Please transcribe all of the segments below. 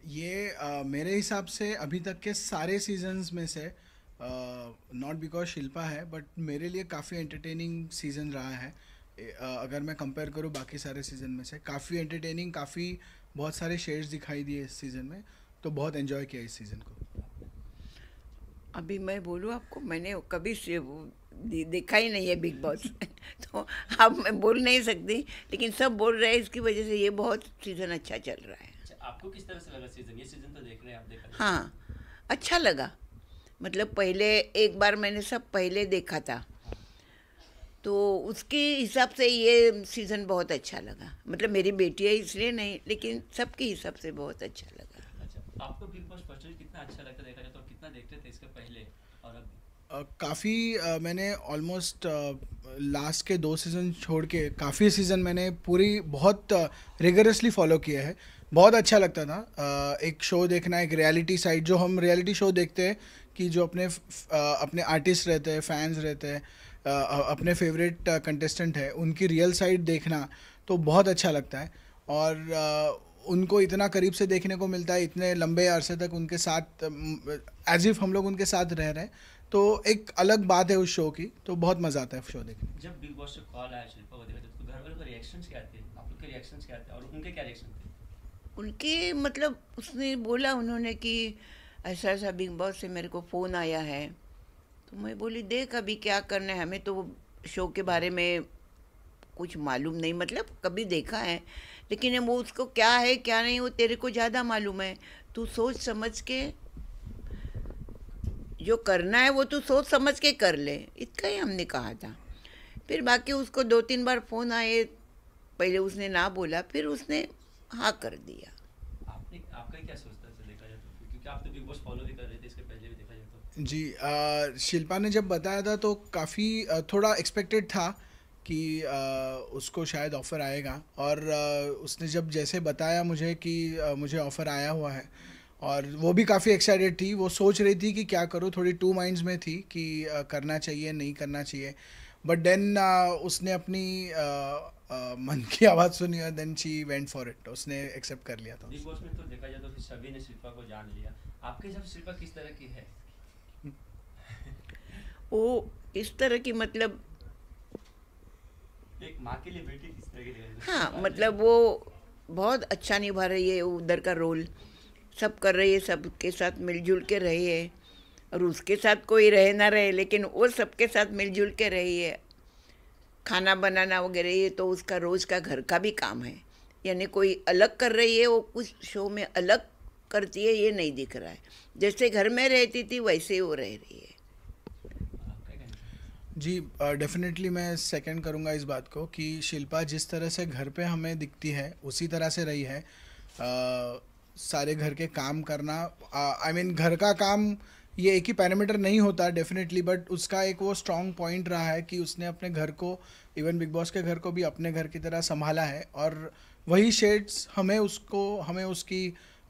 ये मेरे हिसाब से अभी तक के सारे सीजन्स में से, नॉट बिकॉज शिल्पा है, बट मेरे लिए काफ़ी एंटरटेनिंग सीज़न रहा है। अगर मैं कंपेयर करूँ बाकी सारे सीज़न में से, काफ़ी एंटरटेनिंग, काफ़ी बहुत सारे शेड्स दिखाई दिए इस सीज़न में। तो बहुत एंजॉय किया इस सीज़न को। अभी मैं बोलूँ आपको, मैंने कभी से वो देखा ही नहीं है बिग बॉस तो अब मैं बोल नहीं सकती, लेकिन सब बोल रहे हैं इसकी वजह से ये बहुत सीज़न अच्छा चल रहा है। अच्छा, आपको किस तरह से लगा सीजन? ये सीजन तो देख रहे हैं आप, देखा जाए तो। हाँ, अच्छा लगा। मतलब पहले एक बार मैंने सब पहले देखा था, हाँ। तो उसके हिसाब से ये सीज़न बहुत अच्छा लगा। मतलब मेरी बेटी है इसलिए नहीं, लेकिन सबके हिसाब से बहुत अच्छा लगा। अच्छा, आपको बिग बॉस पर्सनली कितना अच्छा लगता देखा जाए तो, कितना देखते थे इसके पहले और अब? काफ़ी मैंने ऑलमोस्ट लास्ट के 2 सीज़न छोड़ के काफ़ी सीज़न मैंने पूरी बहुत रिगरसली फॉलो किया है। बहुत अच्छा लगता था एक शो देखना, एक रियलिटी साइड, जो हम रियलिटी शो देखते हैं कि जो अपने आर्टिस्ट रहते हैं, फैंस रहते हैं, अपने फेवरेट कंटेस्टेंट है, उनकी रियल साइड देखना तो बहुत अच्छा लगता है। और उनको इतना करीब से देखने को मिलता है, इतने लंबे अरसे तक उनके साथ, एज इफ हम लोग उनके साथ रह रहे हैं। तो एक अलग बात है उस शो की, तो बहुत मज़ा आता है शो देखने में। जब बिग बॉस से कॉल आया शिल्पा को देखा जाए तो घर वालों के रिएक्शंस क्या थे, आप लोग के रिएक्शंस क्या थे और उनके क्या रिएक्शन थे? उनके मतलब उसने बोला उन्होंने कि ऐसा ऐसा बिग बॉस से मेरे को फ़ोन आया है। तो मैं बोली देख अभी क्या करना है, हमें तो शो के बारे में कुछ मालूम नहीं, मतलब कभी देखा है, लेकिन वो उसको क्या है क्या नहीं वो तेरे को ज़्यादा मालूम है। तू सोच समझ के जो करना है वो तू सोच समझ के कर ले, इतना ही हमने कहा था। फिर बाकी उसको 2-3 बार फ़ोन आए, पहले उसने ना बोला, फिर उसने हाँ कर दिया। आपने आपका क्या सोचता है देखा जाए तो, क्योंकि आप तो बिग बॉस फॉलो भी कर रहे थे इसके पहले भी देखा जाए तो। जी, शिल्पा ने जब बताया था तो काफ़ी थोड़ा एक्सपेक्टेड था कि उसको शायद ऑफ़र आएगा। और उसने जब जैसे बताया मुझे कि मुझे ऑफ़र आया हुआ है, और वो भी काफ़ी एक्साइटेड थी। वो सोच रही थी कि क्या करूँ, थोड़ी टू माइंड्स में थी कि करना चाहिए नहीं करना चाहिए। बट देन उसने अपनी मन की आवाज़ सुनी, और then she went for it, उसने एक्सेप्ट कर लिया था। बिग बॉस में तो देखा जाए तो फिर सभी ने शिल्पा को जान लिया। आपके हिसाब से शिल्पा किस तरह की है? वो इस तरह की मतलब, एक माँ के लिए बेटी किस तरह की देखा जाए तो हाँ शिल्पा जैसे। मतलब वो बहुत अच्छा निभा रही है उधर का रोल, सब कर रही है, सबके साथ मिलजुल के रही है। और उसके साथ कोई रहे ना रहे, लेकिन वो सबके साथ मिलजुल के रही है। खाना बनाना वगैरह ये तो उसका रोज का घर का भी काम है, यानी कोई अलग कर रही है, वो कुछ शो में अलग करती है ये नहीं दिख रहा है। जैसे घर में रहती थी वैसे ही वो रह रही है। आपका कहना है? जी, डेफिनेटली मैं सेकंड करूँगा इस बात को कि शिल्पा जिस तरह से घर पे हमें दिखती है उसी तरह से रही है। सारे घर के काम करना, आई मीन घर का काम, ये एक ही पैरामीटर नहीं होता डेफिनेटली, बट उसका एक वो स्ट्रॉन्ग पॉइंट रहा है कि उसने अपने घर को, इवन बिग बॉस के घर को भी अपने घर की तरह संभाला है। और वही शेड्स हमें उसकी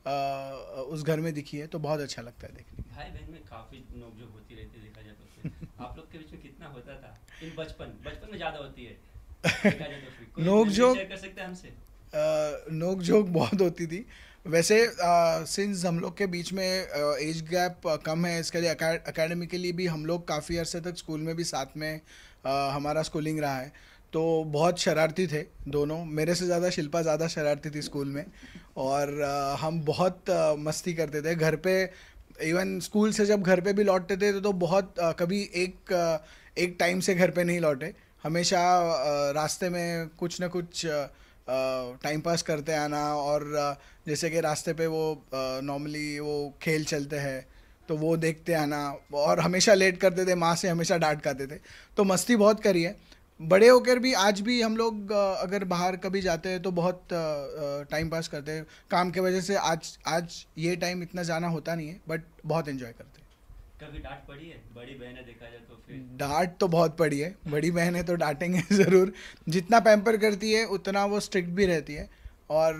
उस घर में दिखी है, तो बहुत अच्छा लगता है देखने भाई बहन में काफी नोकझोंक होती रहती है देखा जाए तो, फिर आप लोग के बीच में कितना होता था? इन बचपन बचपन में ज्यादा होती है देखा जाए तो, फिर में। कोई नोक मेमोरी जोक, शेयर कर सकते हैं हमसे? नोक झोंक बहुत होती थी। वैसे सिंस हम लोग के बीच में एज गैप कम है, इसके लिए एकेडमिकली भी हम लोग काफ़ी अरसे तक स्कूल में भी साथ में हमारा स्कूलिंग रहा है। तो बहुत शरारती थे दोनों, मेरे से ज़्यादा शिल्पा ज़्यादा शरारती थी स्कूल में। और हम बहुत मस्ती करते थे घर पे। इवन स्कूल से जब घर पे भी लौटते थे तो बहुत कभी एक टाइम से घर पे नहीं लौटे। हमेशा रास्ते में कुछ ना कुछ टाइम पास करते आना। और जैसे कि रास्ते पे वो नॉर्मली वो खेल चलते हैं, तो वो देखते आना। और हमेशा लेट करते थे, माँ से हमेशा डांट खाते थे। तो मस्ती बहुत करी है। बड़े होकर भी आज भी हम लोग अगर बाहर कभी जाते हैं तो बहुत टाइम पास करते हैं। काम के वजह से आज आज ये टाइम इतना जाना होता नहीं है, बट बहुत एंजॉय करते हैं। कभी डांट पड़ी है? बड़ी बहन है देखा जाए तो फिर। डांट तो बहुत पड़ी है, बड़ी बहन है तो डांटेंगे ज़रूर। जितना पैम्पर करती है उतना वो स्ट्रिक्ट भी रहती है। और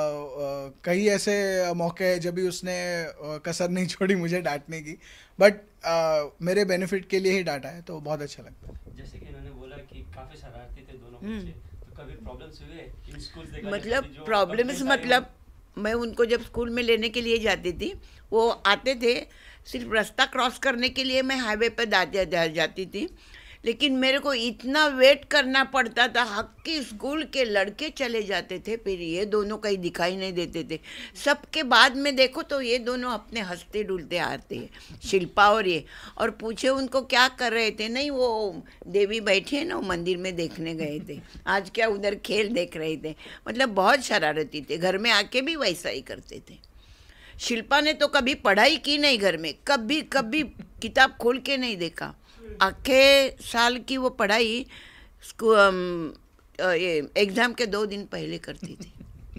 कई ऐसे मौके हैं जब भी उसने कसर नहीं छोड़ी मुझे डांटने की। बट मेरे बेनिफिट के लिए ही डांटा है, तो बहुत अच्छा लगता है। जैसे कि इन्होंने बोला कि काफी शरारती थे दोनों हम्म। बच्चे, तो कभी प्रॉब्लम्स हुए इन स्कूल्स देखा जाए तो, मतलब अभी जो प्रॉब्लम्स कंप्लेंट्स आई हो? मतलब मैं उनको जब स्कूल में लेने के लिए जाती थी, वो आते थे, सिर्फ रास्ता क्रॉस करने के लिए मैं हाईवे पर जाती थी, लेकिन मेरे को इतना वेट करना पड़ता था। हक्की स्कूल के लड़के चले जाते थे, फिर ये दोनों कहीं दिखाई नहीं देते थे। सबके बाद में देखो तो ये दोनों अपने हंसते डुलते आते हैं, शिल्पा और ये, और पूछे उनको क्या कर रहे थे, नहीं वो देवी बैठी है ना, वो मंदिर में देखने गए थे, आज क्या उधर खेल देख रहे थे। मतलब बहुत शरारती थे, घर में आके भी वैसा ही करते थे। शिल्पा ने तो कभी पढ़ाई की नहीं घर में, कभी कभी किताब खोल के नहीं देखा। आखे साल की वो पढ़ाई ये एग्ज़ाम के 2 दिन पहले करती थी।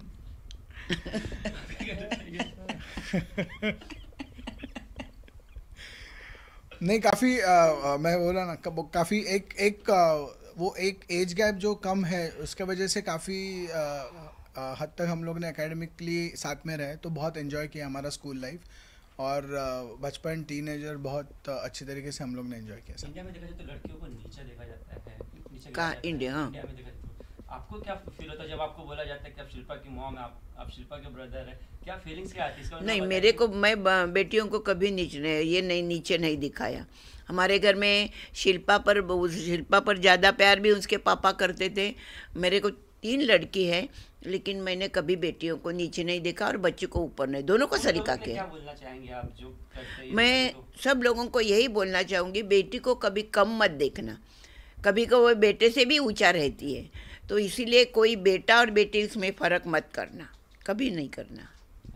नहीं, काफ़ी मैं बोला ना, काफ़ी वो एक एज गैप जो कम है उसके वजह से काफ़ी हद तक हम लोग ने एकेडमिकली साथ में रहे, तो बहुत एंजॉय किया हमारा स्कूल लाइफ, और बचपन टीनेजर बहुत अच्छी तरीके से हम लोग ने एंजॉय किया। इंडिया में देखा जाए तो लड़कियों को नीचे देखा जाता है, नीचे कहाँ? इंडिया? हाँ। इंडिया में देखा जाए तो आपको क्या फील होता है जब आपको बोला जाता है कि आप शिल्पा की मॉम है, आप शिल्पा के ब्रदर है, क्या फीलिंग्स क्या आती है? नहीं, मेरे को, मैं बेटियों को कभी नीचे नहीं दिखाया। हमारे घर में शिल्पा पर ज़्यादा प्यार भी उसके पापा करते थे। मेरे को 3 लड़की है, लेकिन मैंने कभी बेटियों को नीचे नहीं देखा और बच्चों को ऊपर नहीं, दोनों को सलीका के। क्या बोलना चाहेंगे आप जो करते हैं? मैं सब लोगों को यही बोलना चाहूँगी, बेटी को कभी कम मत देखना, कभी वो बेटे से भी ऊंचा रहती है, तो इसीलिए कोई बेटा और बेटी इसमें फ़र्क मत करना, कभी नहीं करना।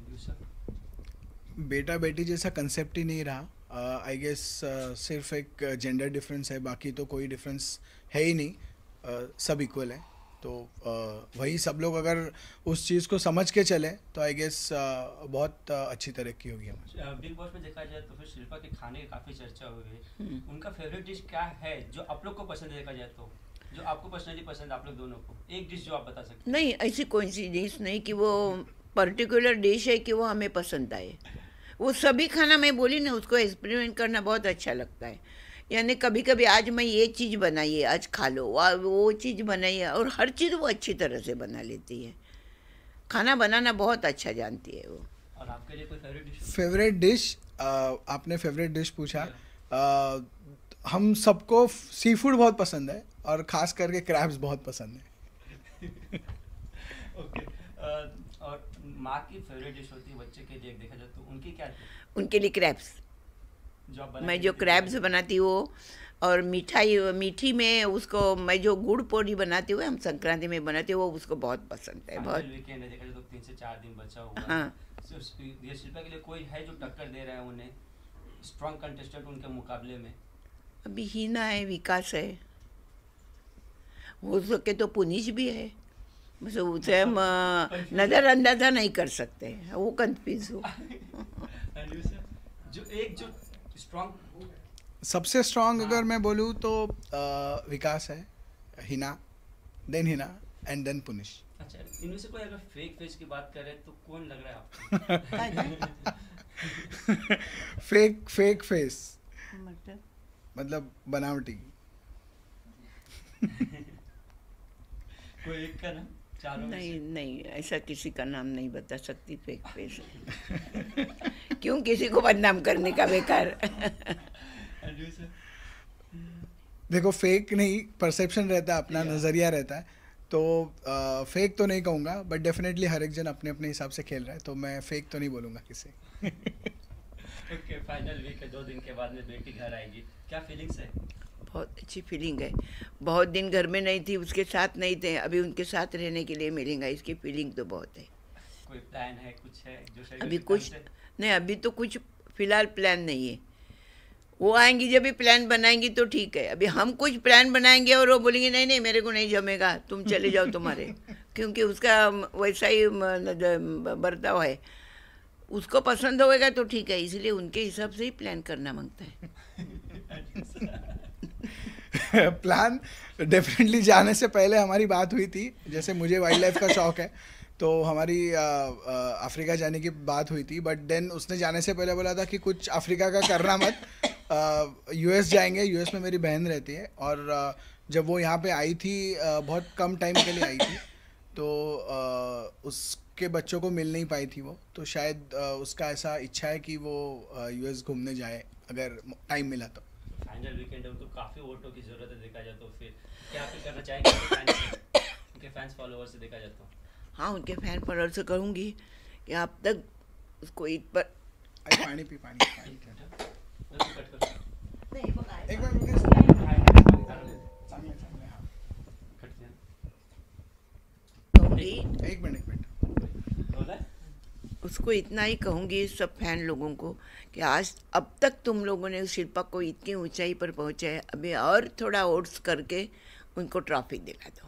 बेटा बेटी जैसा कंसेप्ट ही नहीं रहा, आई गेस सिर्फ एक जेंडर डिफरेंस है, बाकी तो कोई डिफरेंस है ही नहीं, सब इक्वल है। तो वही सब लोग अगर उस चीज़ को समझ के चले तो आई गेस बहुत अच्छी तरक्की होगी हमारी। बिग बॉस में देखा जाए तो फिर शिल्पा के खाने की काफ़ी चर्चा हुई है, उनका फेवरेट डिश क्या है जो आप लोग को पसंद है? देखा जाए तो जो आपको पर्सनली पसंद है, आप लोग दोनों को एक डिश जो आप बता सकते हैं। नहीं, ऐसी कोई सी डिश नहीं कि वो पर्टिकुलर डिश है कि वो हमें पसंद आए। वो सभी खाना, मैं बोली ना, उसको एक्सपेरिमेंट करना बहुत अच्छा लगता है। यानी कभी कभी आज मैं ये चीज़ बनाई है, आज खा लो, वो चीज़ बनाई है, और हर चीज़ वो अच्छी तरह से बना लेती है। खाना बनाना बहुत अच्छा जानती है वो। और आपके लिए कोई फेवरेट डिश? फेवरेट डिश, आपने फेवरेट डिश पूछा, हम सबको सी फूड बहुत पसंद है, और ख़ास करके क्रैब्स बहुत पसंद है। ओके। और माँ की फेवरेट डिश होती है बच्चे के लिए, देखा जाए तो उनकी क्या थी? उनके लिए क्रैब्स, मैं जो क्रैब्स बनाती हूँ, और मीठी में उसको मैं जो गुड़ पोड़ी बनाती हूँ, हम संक्रांति में बनाती हूँ, वो उसको बहुत पसंद है। बहुत वीकेंड है, देखा जाए तो 3 से 4 दिन बचा हुआ है। हाँ। ये शिल्पा के लिए कोई है जो टक्कर दे रहा है उन्हें, स्ट्रॉन्ग कंटेस्टेंट उनके मुकाबले में? अभी हीना है, विकास है, हो सके तो पुनीश भी है, बस उसे हम नज़रअंदाजा नहीं कर सकते, वो कंफ्यूज हो। जो स्ट्रॉन्ग, सबसे स्ट्रॉन्ग अगर मैं बोलूँ तो विकास है, Hina, then Hina, and then Puneesh. अच्छा, इनमें से कोई अगर फेक फेस की बात करें तो कौन लग रहा है आपको? फेक फेस मतलब बनावटी। कोई एक का नाम? चारों में नहीं से? नहीं, ऐसा किसी का नाम नहीं बता सकती फेक फेस। क्यों किसी को बदनाम करने का, बेकार। देखो, फेक नहीं, परसेप्शन रहता है, अपना नज़रिया रहता है, तो फेक तो नहीं कहूँगा, बट डेफिनेटली हर एक जन अपने अपने हिसाब से खेल रहा है, तो मैं फेक तो नहीं बोलूँगा किसी। ओके, फाइनल वीक है, 2 दिन के बाद में बेटी घर आएगी, क्या फीलिंग्स है? बहुत अच्छी फीलिंग है। बहुत दिन घर में नहीं थी, उसके साथ नहीं थे, अभी उनके साथ रहने के लिए मिलेंगे, इसकी फीलिंग तो बहुत है। कोई प्लान है, कुछ है जो अभी कुछ नहीं, अभी तो कुछ फिलहाल प्लान नहीं है। वो आएंगी, जब भी प्लान बनाएंगी तो ठीक है। अभी हम कुछ प्लान बनाएंगे और वो बोलेंगे नहीं नहीं मेरे को नहीं जमेगा, तुम चले जाओ तुम्हारे, क्योंकि उसका वैसा ही बर्ताव है, उसको पसंद होएगा तो ठीक है, इसलिए उनके हिसाब से ही प्लान करना मांगता है। प्लान डेफिनेटली जाने से पहले हमारी बात हुई थी, जैसे मुझे वाइल्ड लाइफ का शौक है, तो हमारी अफ्रीका जाने की बात हुई थी, बट देन उसने जाने से पहले बोला था कि कुछ अफ्रीका का करना मत, यूएस जाएंगे, यूएस में मेरी बहन रहती है, और जब वो यहाँ पे आई थी बहुत कम टाइम के लिए आई थी, तो के बच्चों को मिल नहीं पाई थी वो, तो शायद उसका ऐसा इच्छा है कि वो यूएस घूमने जाए अगर टाइम मिला तो। फाइनल वीकेंड है तो काफ़ी वोटों की ज़रूरत है देखा जाए तो, फिर क्या आप करना चाहेंगे उनके फैंस फॉलोअर से देखा जाए तो? हाँ, उनके फैन फॉलोअर से कहूँगी कि आप तक उसको ईद पर अरे पानी पी, पानी पानी कट कर एक मिनट रुकिए। चांगले चांगले, हाँ कट दिया कहूँगी, एक मिनट। बोला है? उसको इतना ही कहूँगी सब फैन लोगों को कि आज अब तक तुम लोगों ने शिल्पा को इतनी ऊंचाई पर पहुँचाया, अभी और थोड़ा ओट्स करके उनको ट्रॉफी दिला दो।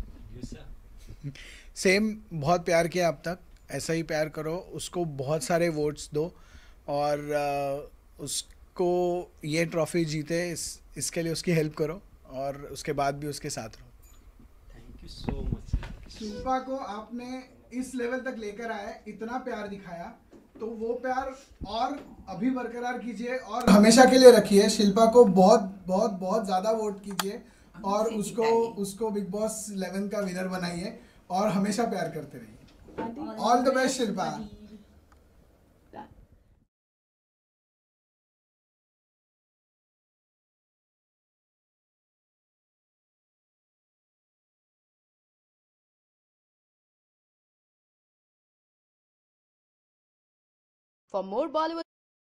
सेम, बहुत प्यार किया अब तक, ऐसा ही प्यार करो, उसको बहुत सारे वोट्स दो और उसको ये ट्रॉफी जीते इसके लिए उसकी हेल्प करो और उसके बाद भी उसके साथ रहो। Thank you so much. Shilpa को आपने इस लेवल तक लेकर आए, इतना प्यार दिखाया, तो वो प्यार और अभी बरकरार कीजिए और हमेशा के लिए रखिए। शिल्पा को बहुत बहुत बहुत ज़्यादा वोट कीजिए और उसको बिग बॉस 11 का विनर बनाइए और हमेशा प्यार करते रहिए। All the best Shilpa. For more Bollywood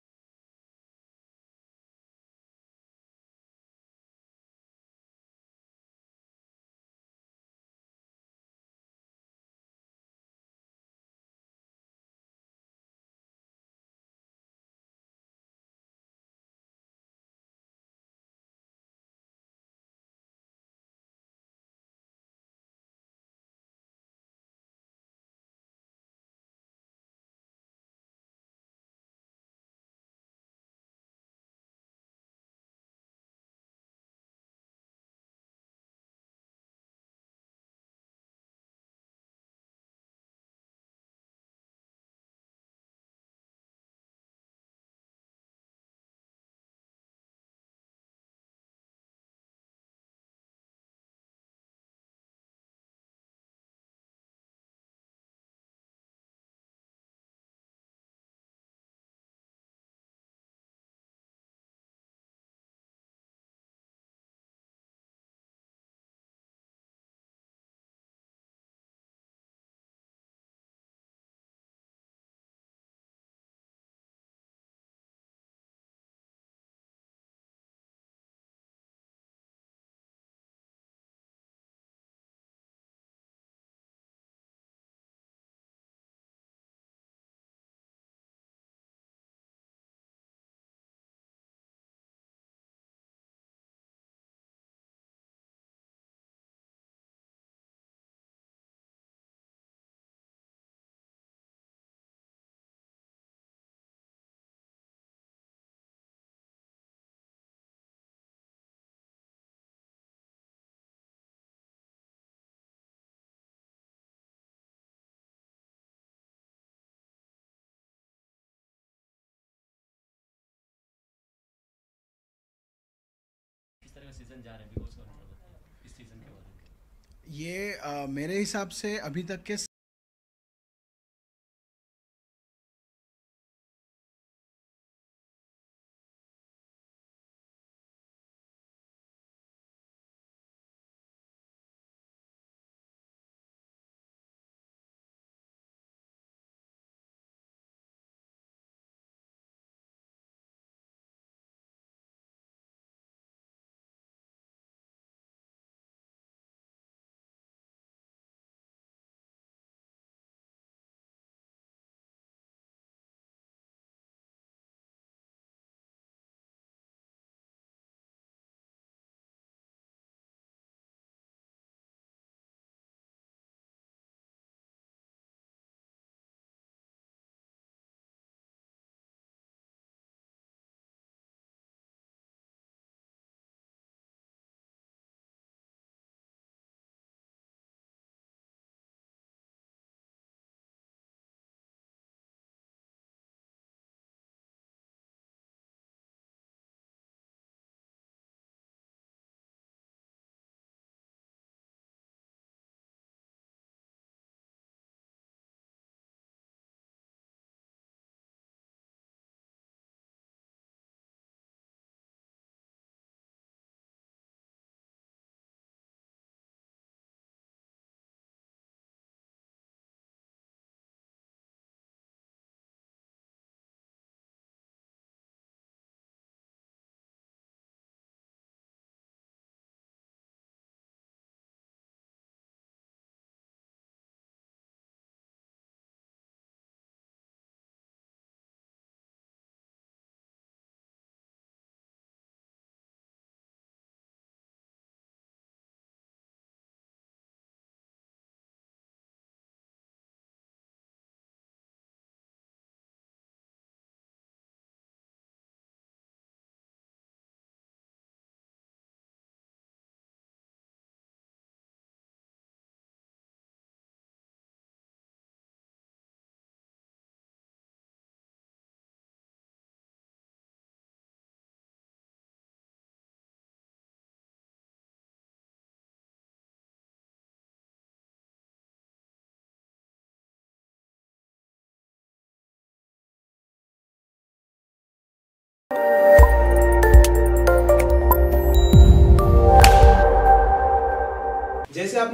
किस तरह का सीजन जा रहा है बिग बॉस का, थोड़ा बताइए इस सीजन के बारे में। ये मेरे हिसाब से अभी तक के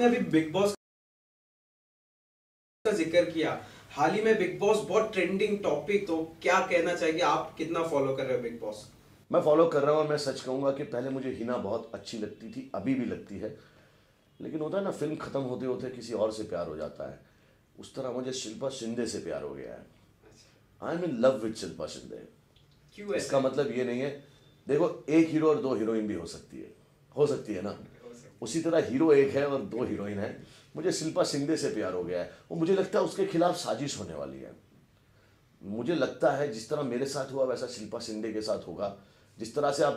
आपने अभी बिग बॉस का जिक्र किया, हाल ही में बिग बॉस बहुत ट्रेंडिंग टॉपिक, तो क्या कहना चाहिए, आप कितना फॉलो कर रहे हो बिग बॉस? मैं फॉलो कर रहा हूँ और मैं सच कहूँगा कि पहले मुझे हिना बहुत अच्छी लगती थी, अभी भी लगती है, लेकिन होता है ना फिल्म खत्म होते होते किसी और से प्यार हो जाता है, उस तरह मुझे शिल्पा शिंदे से प्यार हो गया है। I am in love with Shilpa Shinde. क्यों? इसका मतलब ये नहीं है, देखो एक हीरो और दो हीरोइन भी हो सकती है ना, उसी तरह हीरो एक है और दो हीरोइन है। मुझे शिल्पा शिंदे से प्यार हो गया है और मुझे लगता है उसके खिलाफ साजिश होने वाली है। मुझे लगता है जिस तरह मेरे साथ हुआ वैसा शिल्पा शिंदे के साथ होगा। जिस तरह से आप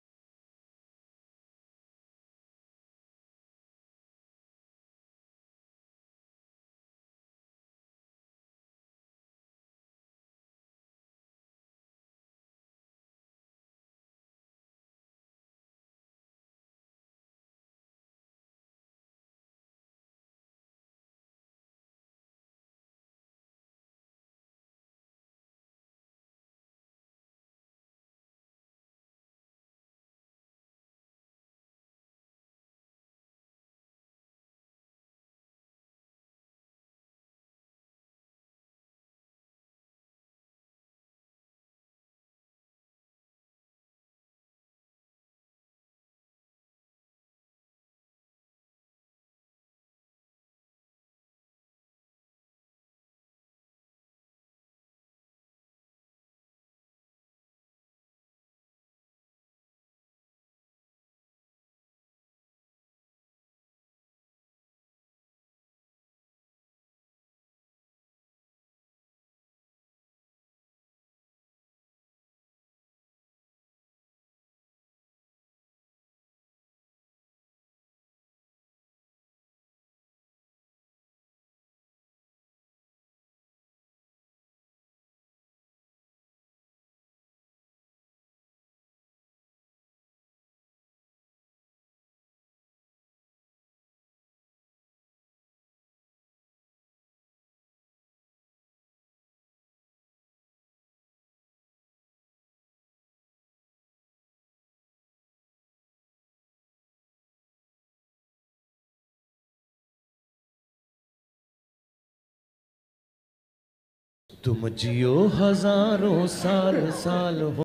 तुम जियो हजारों साल साल हो।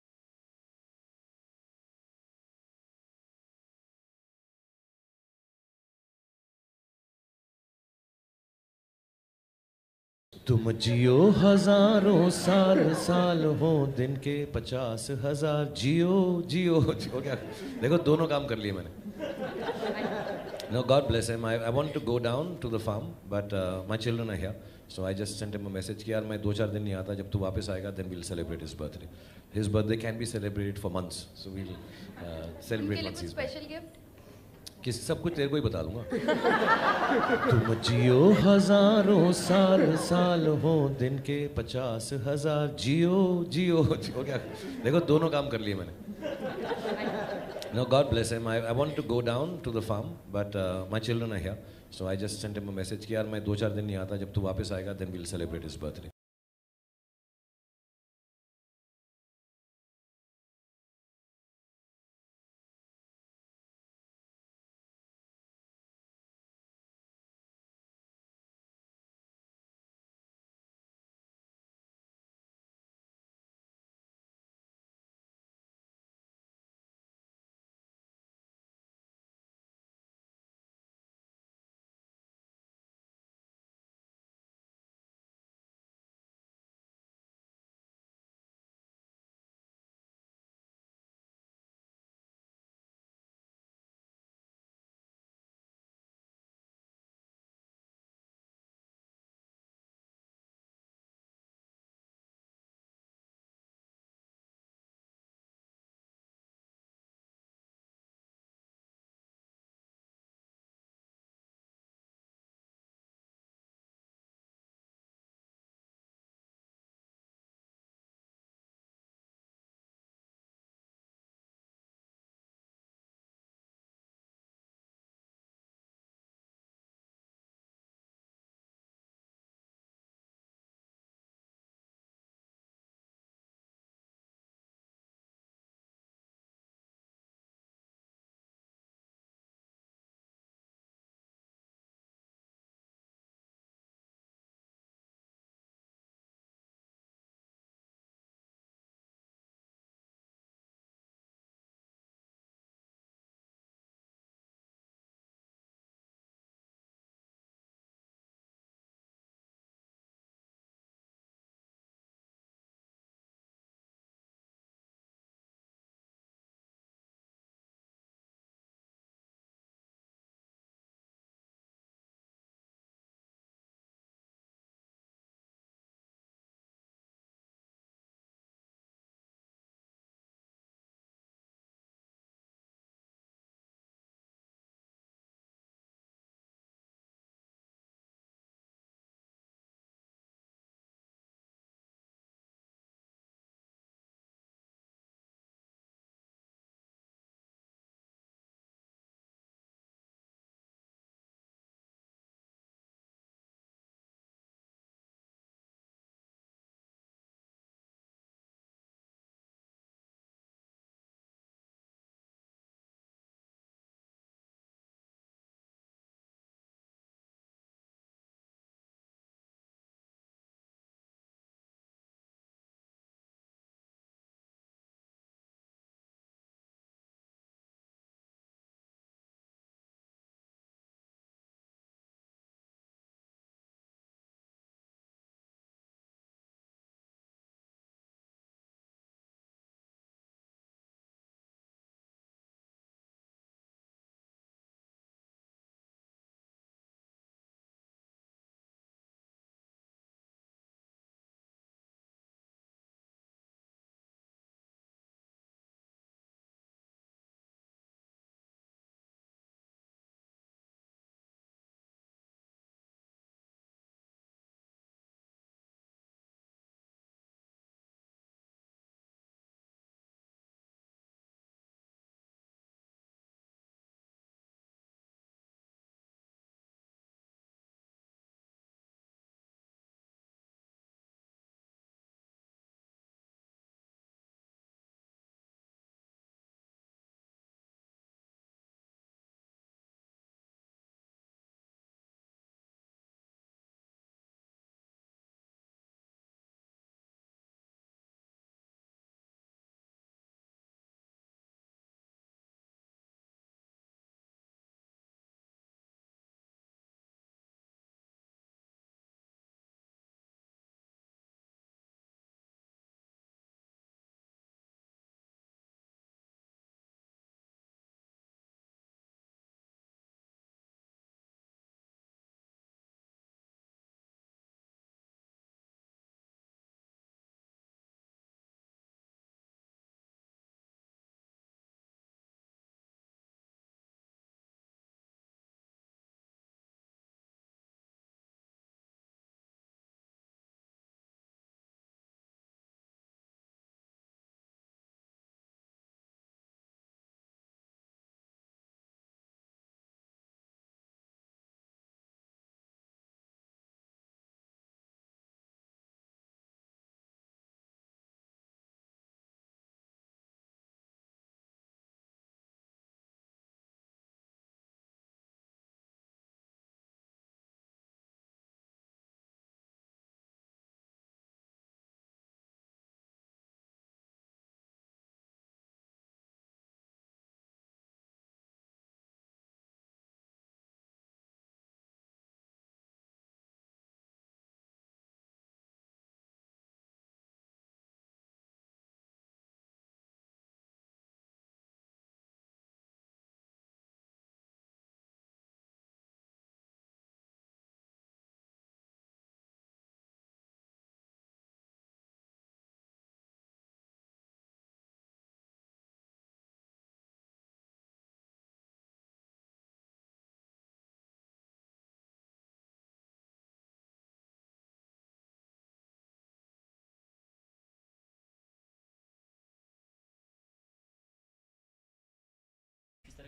तुम जियो हजारों साल साल हो, दिन के 50,000 जियो जियो जियो। क्या देखो, दोनों काम कर लिए मैंने। No, God bless him. I want to go down to the farm, but my children are here. So I just sent him a message कि यार मैं 2-4 दिन नहीं आता, जब तू वापस आएगा then we'll celebrate his birthday. His birthday can be celebrated for months, so we'll celebrate once he's back. Special gift kiss सब कुछ तेरे को ही बता दूंगा। तुम जियो हजारों साल साल हो, दिन के 50,000 जियो जियो जियो। क्या देखो, दोनों काम कर लिए मैंने। No, God bless him. I want to go down to the farm, but my children are here. So I just sent him a message कि यार मैं 2-4 दिन नहीं आता, जब तू वापस आएगा then we'll celebrate his birthday.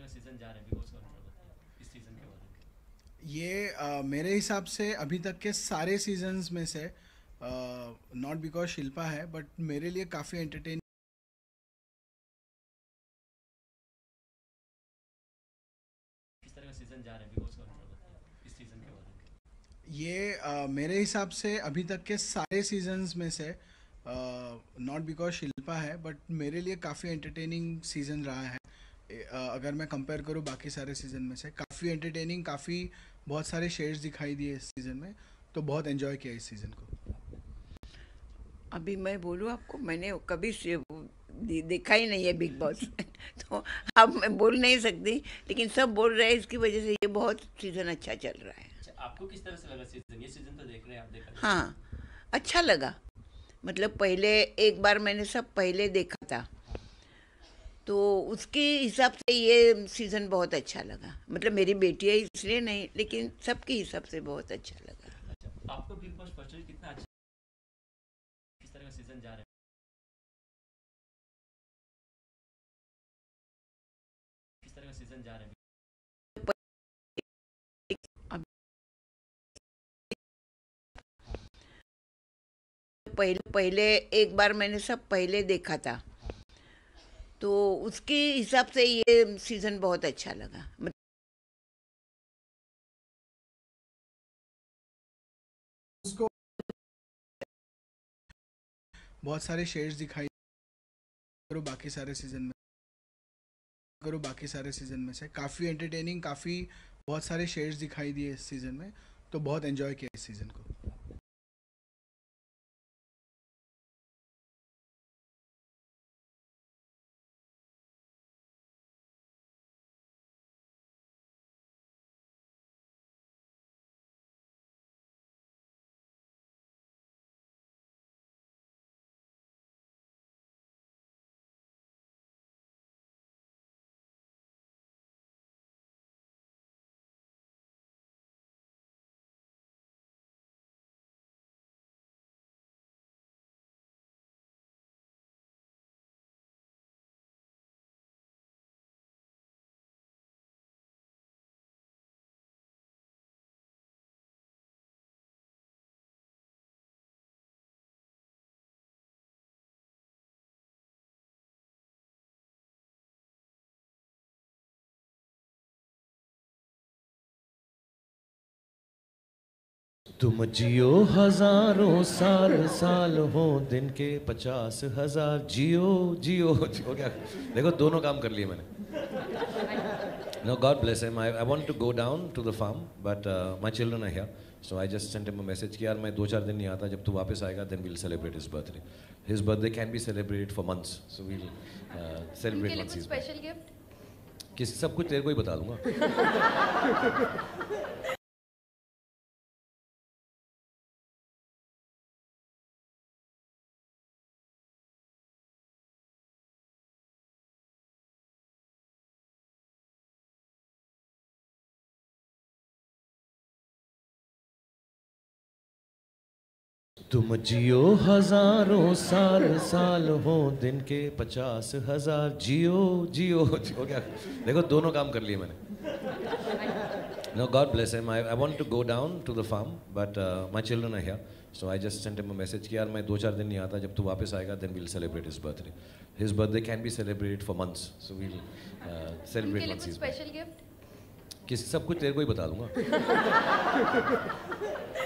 का सीजन जा रहा है बिग बॉस का मतलब बताइए इस सीजन के बारे में। ये मेरे हिसाब से अभी तक के सारे सीजन्स में से नॉट बिकॉज शिल्पा है बट मेरे लिए काफ़ी एंटरटेन किस तरह का सीजन जा रहा है बिग बॉस का मतलब बताइए इस सीजन के बारे में। ये मेरे हिसाब से अभी तक के सारे सीजन्स में से नॉट बिकॉज शिल्पा है बट मेरे लिए काफ़ी एंटरटेनिंग सीज़न रहा है। अगर मैं कंपेयर करूँ बाकी सारे सीज़न में से काफ़ी एंटरटेनिंग काफ़ी बहुत सारे शेड्स दिखाई दिए इस सीज़न में, तो बहुत एंजॉय किया इस सीज़न को। अभी मैं बोलूँ आपको, मैंने कभी से देखा ही नहीं है बिग बॉस तो अब मैं बोल नहीं सकती, लेकिन सब बोल रहे हैं इसकी वजह से ये बहुत सीज़न अच्छा चल रहा है। अच्छा आपको किस तरह से लगा सीजन, ये सीजन तो देख रहे हैं आप, देखा हाँ, अच्छा लगा। मतलब पहले एक बार मैंने सब पहले देखा था, तो उसके हिसाब से ये सीज़न बहुत अच्छा लगा। मतलब मेरी बेटी है इसलिए नहीं, लेकिन सबके हिसाब से बहुत अच्छा लगा। अच्छा आपको बिग बॉस पर्सनली कितना अच्छा, किस तरह का सीजन जा रहा है, किस तरह का सीजन जा रहा है। अब पहले एक बार मैंने सब पहले देखा था, तो उसके हिसाब से ये सीज़न बहुत अच्छा लगा। उसको बहुत सारे शेड्स दिखाई करो बाकी सारे सीज़न में से काफ़ी एंटरटेनिंग काफ़ी बहुत सारे शेड्स दिखाई दिए इस सीज़न में, तो बहुत एंजॉय किया इस सीज़न को। तुम जियो हजारों साल, साल हो दिन के 50,000, जियो जियो जियो क्या। देखो दोनों काम कर लिए मैंने। No, God bless him. I want to go down to the farm, but my children are here. So I just sent him a message कि यार मैं 2-4 दिन नहीं आता, जब तू वापस आएगा then we'll celebrate his birthday. His birthday can be celebrated for months, so we'll उनके celebrate लिए once कुछ he's back. Special gift? Kiss सब कुछ तेरे को ही बता दूंगा। तुम जियो हजारों साल, साल हो दिन के 50,000, जियो जियो जियो क्या। देखो दोनों काम कर लिए मैंने। No, God bless him. I want to go down to the farm, but my children are here. So I just sent him a message कि यार मैं 2-4 दिन नहीं आता, जब तू वापस आएगा then we'll celebrate his birthday. His birthday can be celebrated for months, so we'll उनके celebrate लिए once कुछ he's back. Special gift? Kiss सब कुछ तेरे को ही बता दूंगा।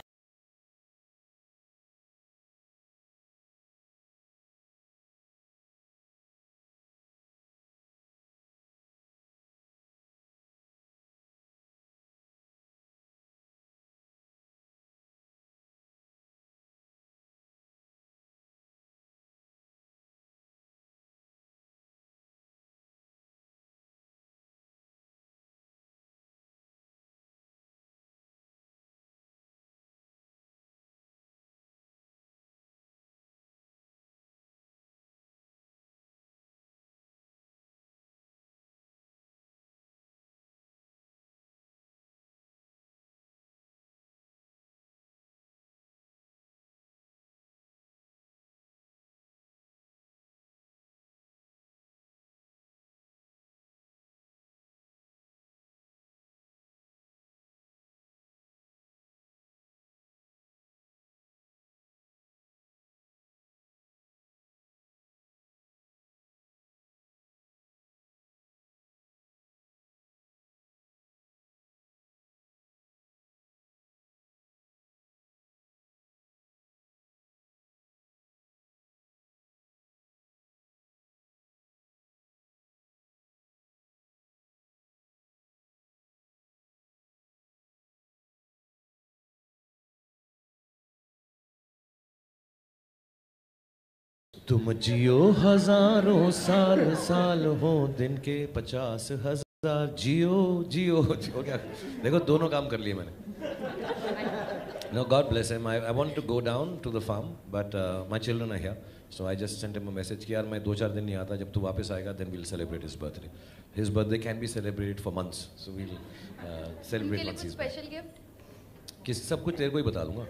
तुम जियो हजारों साल, साल हो दिन के 50,000, जियो जियो जियो। क्या देखो दोनों काम कर लिए मैंने। No, God bless him. I want to go down to the farm, but my children are here. So I just sent him a message कि यार मैं 2-4 दिन नहीं आता, जब तू वापस आएगा then we'll celebrate his birthday. His birthday can be celebrated for months, so we'll celebrate once he's back. Special gift kiss सब कुछ तेरे को ही बता दूंगा।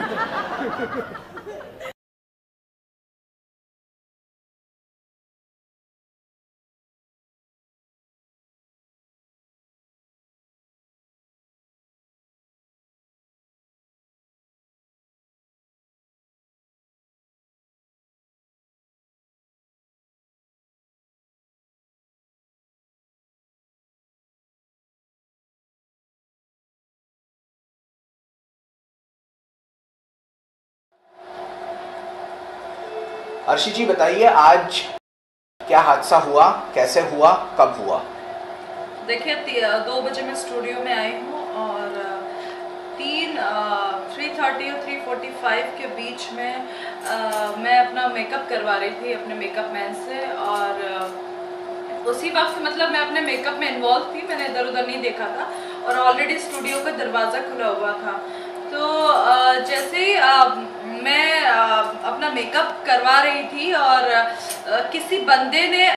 अर्शी जी बताइए, आज क्या हादसा हुआ, कैसे हुआ, कब हुआ? देखिए 2 बजे मैं स्टूडियो में आई हूँ और 3:30 और 3:45 के बीच में मैं अपना मेकअप करवा रही थी अपने मेकअप मैन से, और उसी वक्त मतलब मैं अपने मेकअप में इन्वॉल्व थी, मैंने इधर उधर नहीं देखा था और ऑलरेडी स्टूडियो का दरवाज़ा खुला हुआ था। तो जैसे ही मैं अपना मेकअप करवा रही थी और किसी बंदे ने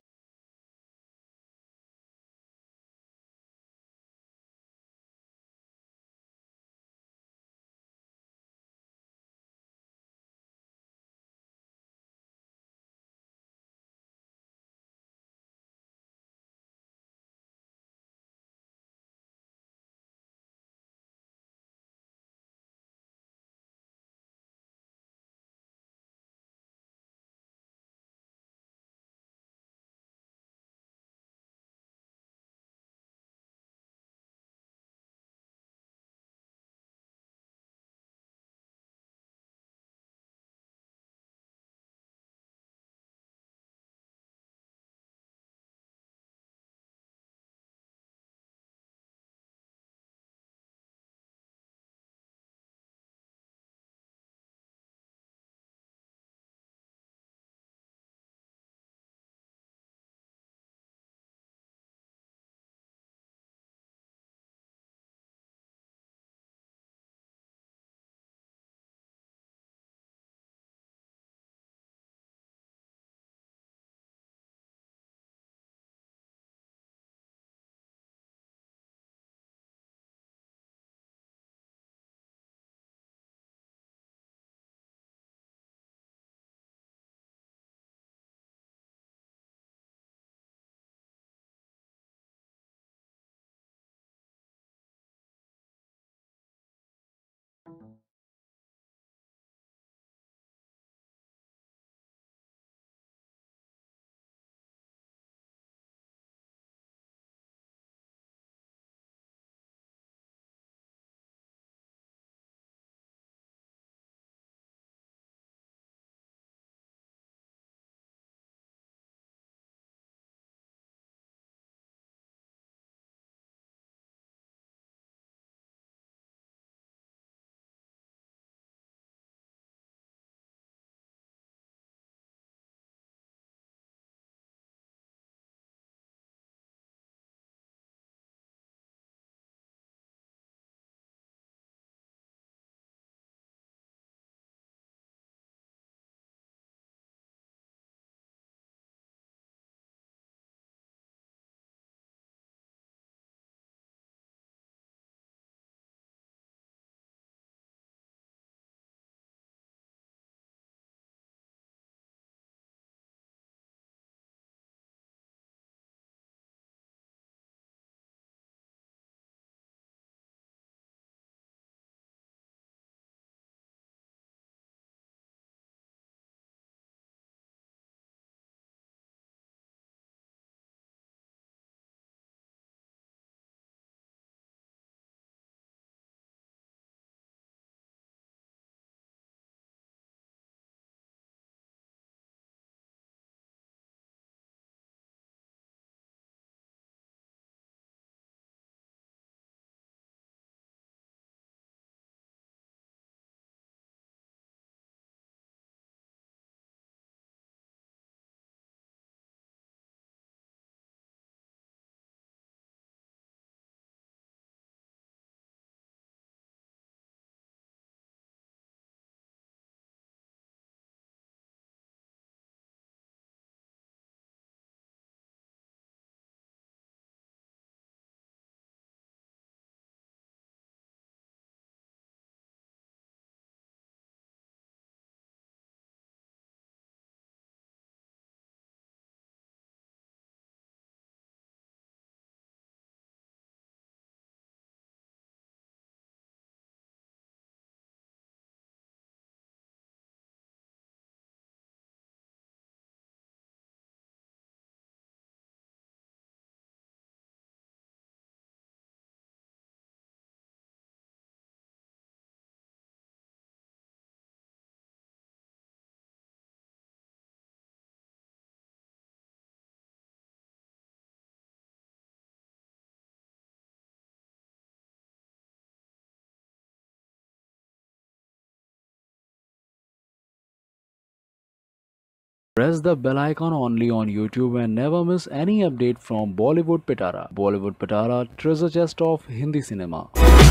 Press the bell icon only on YouTube and never miss any update from Bollywood Pitara. Bollywood Pitara, treasure chest of Hindi cinema.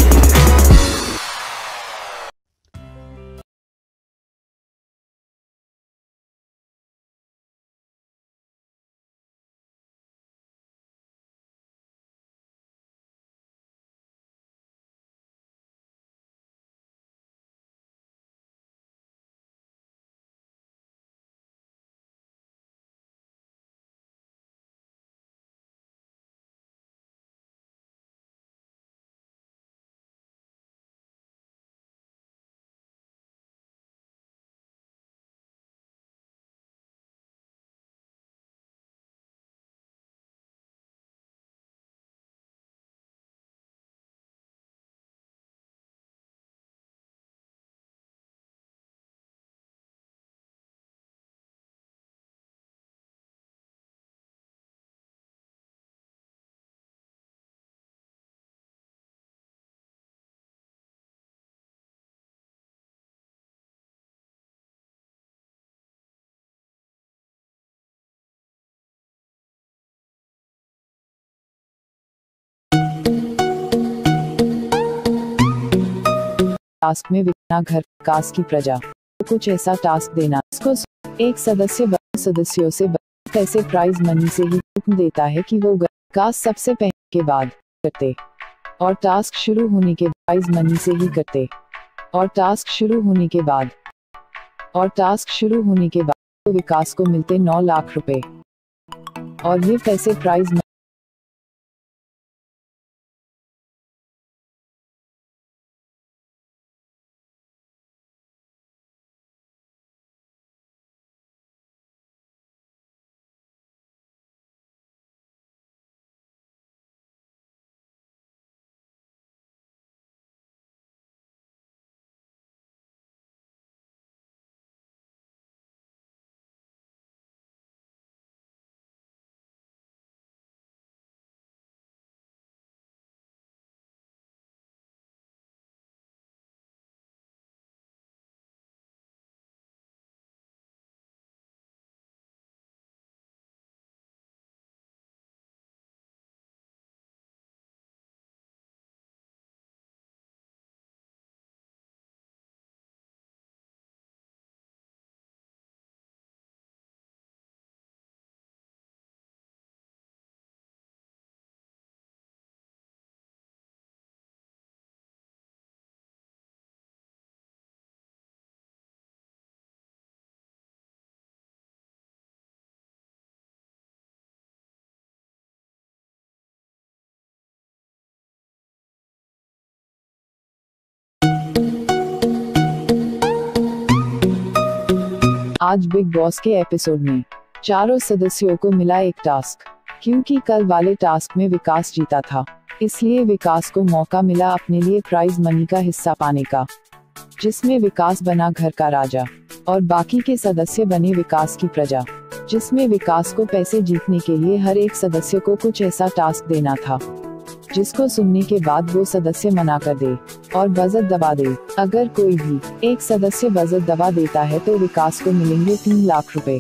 Task में विकना घर विकास की प्रजा तो कुछ ऐसा टास्क देना इसको एक सदस्य सदस्यों से पैसे प्राइज मनी से ही हुक्म देता है कि वो विकास सबसे पहले के बाद करते और टास्क शुरू होने के प्राइज मनी से ही करते और टास्क शुरू होने के बाद तो विकास को मिलते 9 लाख रुपए और ये पैसे प्राइज आज बिग बॉस के एपिसोड में चारों सदस्यों को मिला एक टास्क क्योंकि कल वाले टास्क में विकास जीता था इसलिए विकास को मौका मिला अपने लिए प्राइज मनी का हिस्सा पाने का जिसमें विकास बना घर का राजा और बाकी के सदस्य बने विकास की प्रजा जिसमें विकास को पैसे जीतने के लिए हर एक सदस्य को कुछ ऐसा टास्क देना था जिसको सुनने के बाद वो सदस्य मना कर दे और बजट दबा दे। अगर कोई भी एक सदस्य बजट दबा देता है तो विकास को मिलेंगे 3 लाख रुपए।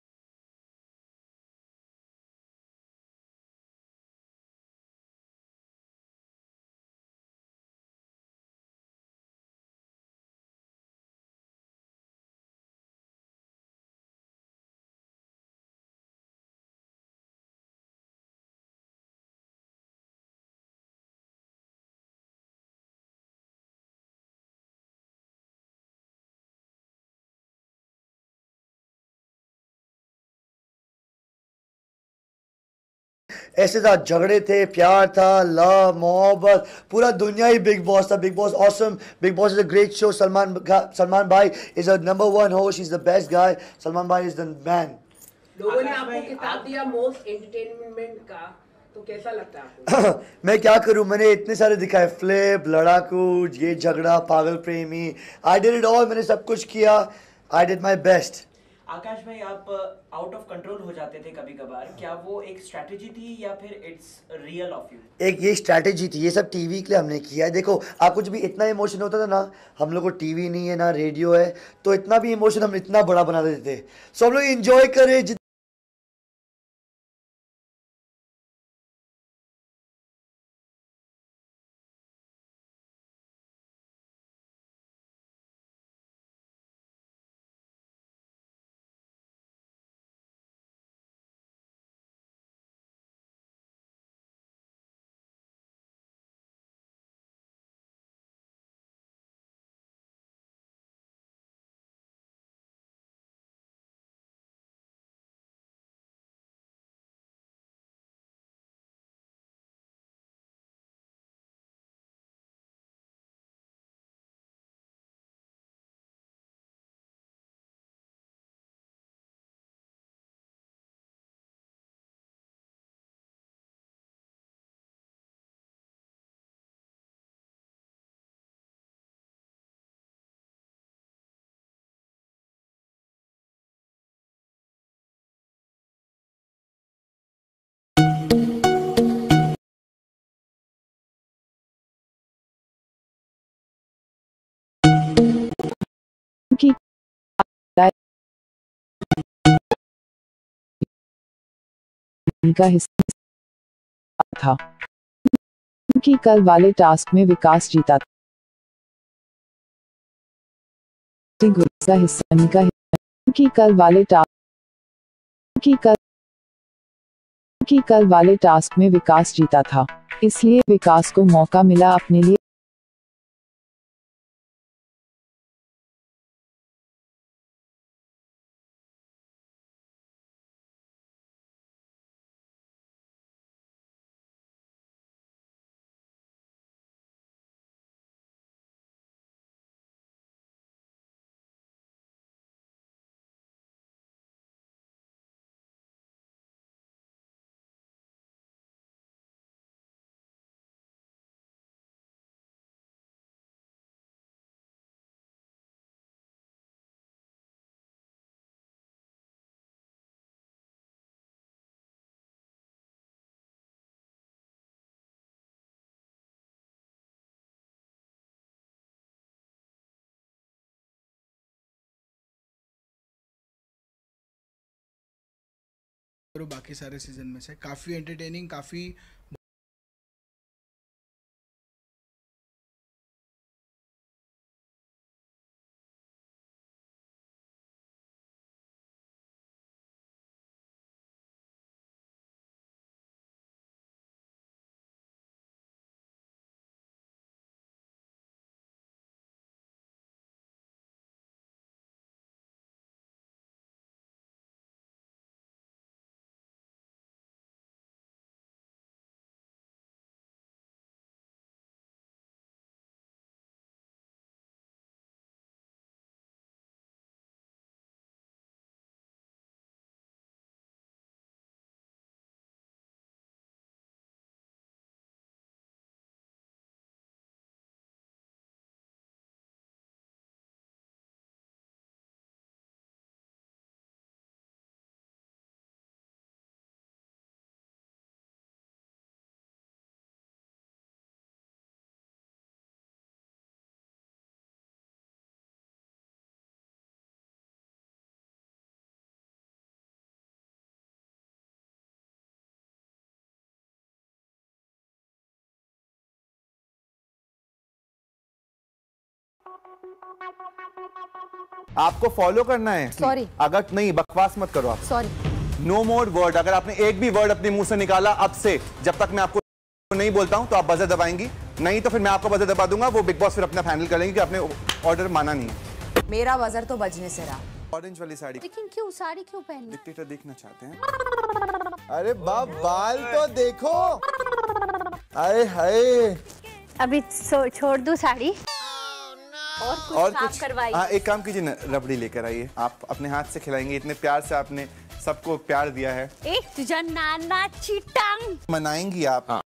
ऐसे था, झगड़े थे, प्यार था, लव, मोहब्बत, पूरा दुनिया ही बिग बॉस था। Bigg Boss awesome, Bigg Boss is a great show. Salman भाई is a number 1 host, is the best guy. Salman भाई इज द मैन। लोगों ने आपको किताब दिया मोस्ट एंटरटेनमेंट का, तो कैसा लगता है आपको? मैं क्या करूं, मैंने इतने सारे दिखाए, फ्लिप, लड़ाकू, ये झगड़ा, पागल प्रेमी, आई डिड इट ऑल, मैंने सब कुछ किया। I did my best. आकाश भाई, आप आउट ऑफ कंट्रोल हो जाते थे कभी कभार, क्या वो एक स्ट्रैटेजी थी या फिर इट्स रियल ऑफ यू? एक ये स्ट्रैटेजी थी, ये सब टीवी के लिए हमने किया है। देखो आपको जब भी इतना इमोशन होता था ना, हम लोग को टीवी नहीं है ना रेडियो है, तो इतना भी इमोशन हम इतना बड़ा बना देते थे। सो हम लोग एंजॉय करें। का हिस्सा था, क्योंकि कल वाले टास्क में विकास जीता था। का हिस्सा क्योंकि कल वाले टास्क में विकास जीता था, इसलिए विकास को मौका मिला अपने लिए बाकी सारे सीजन में से काफ़ी एंटरटेनिंग, काफ़ी आपको फॉलो करना है। सॉरी। अगर नहीं, बकवास मत करो आप। सॉरी। No more word. अगर आपने एक भी वर्ड अपने मुंह से निकाला अब से, जब तक मैं आपको नहीं बोलता हूं तो आप बजर दबाएंगी, नहीं तो फिर मैं आपको बजर दबा दूंगा। वो बिग बॉस फिर अपना हैंडल करेंगे कि आपने ऑर्डर माना नहीं है। मेरा बजर तो बजने से रहा। ऑरेंज वाली साड़ी। लेकिन क्यों साड़ी क्यों पहनी? डिक्टेटर देखना चाहते हैं? अरे बाप, बाल तो देखो। आए हाय। अभी छोड़ दूं साड़ी और कुछ काम करवाइए। हाँ, एक काम कीजिए ना, रबड़ी लेकर आइए। आप अपने हाथ से खिलाएंगे, इतने प्यार से आपने सबको प्यार दिया है। तुझा नाना चिटंग मनाएंगी आप। हाँ।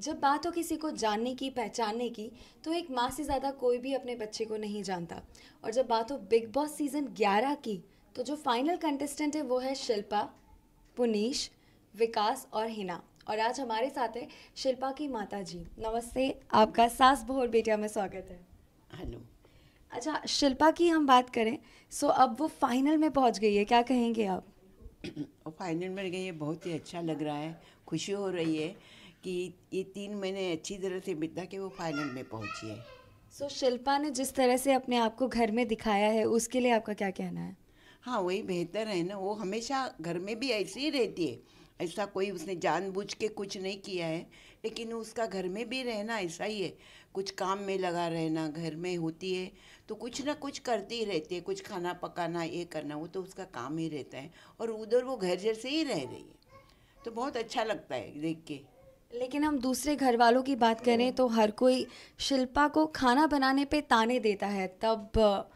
जब बात हो किसी को जानने की, पहचानने की, तो एक माँ से ज़्यादा कोई भी अपने बच्चे को नहीं जानता। और जब बात हो बिग बॉस सीज़न 11 की, तो जो फाइनल कंटेस्टेंट है वो है शिल्पा, पुनीश, विकास और हिना। और आज हमारे साथ है शिल्पा की माता जी। नमस्ते, आपका सास बहू और बेटिया में स्वागत है। हेलो। अच्छा, शिल्पा की हम बात करें, सो अब वो फाइनल में पहुंच गई है, क्या कहेंगे आप? और फाइनल में गई है, बहुत ही अच्छा लग रहा है, खुशी हो रही है कि ये 3 महीने अच्छी तरह से बिता के वो फाइनल में पहुंची है। सो शिल्पा ने जिस तरह से अपने आप को घर में दिखाया है, उसके लिए आपका क्या कहना है? हाँ, वही बेहतर है ना। वो हमेशा घर में भी ऐसी ही रहती है, ऐसा कोई उसने जानबूझ के कुछ नहीं किया है, लेकिन उसका घर में भी रहना ऐसा ही है। कुछ काम में लगा रहना, घर में होती है तो कुछ ना कुछ करती ही रहती है, कुछ खाना पकाना, ये करना, वो तो उसका काम ही रहता है। और उधर वो घर जैसे ही रह रही है, तो बहुत अच्छा लगता है देख के। लेकिन हम दूसरे घर वालों की बात करें तो हर कोई शिल्पा को खाना बनाने पे ताने देता है, तब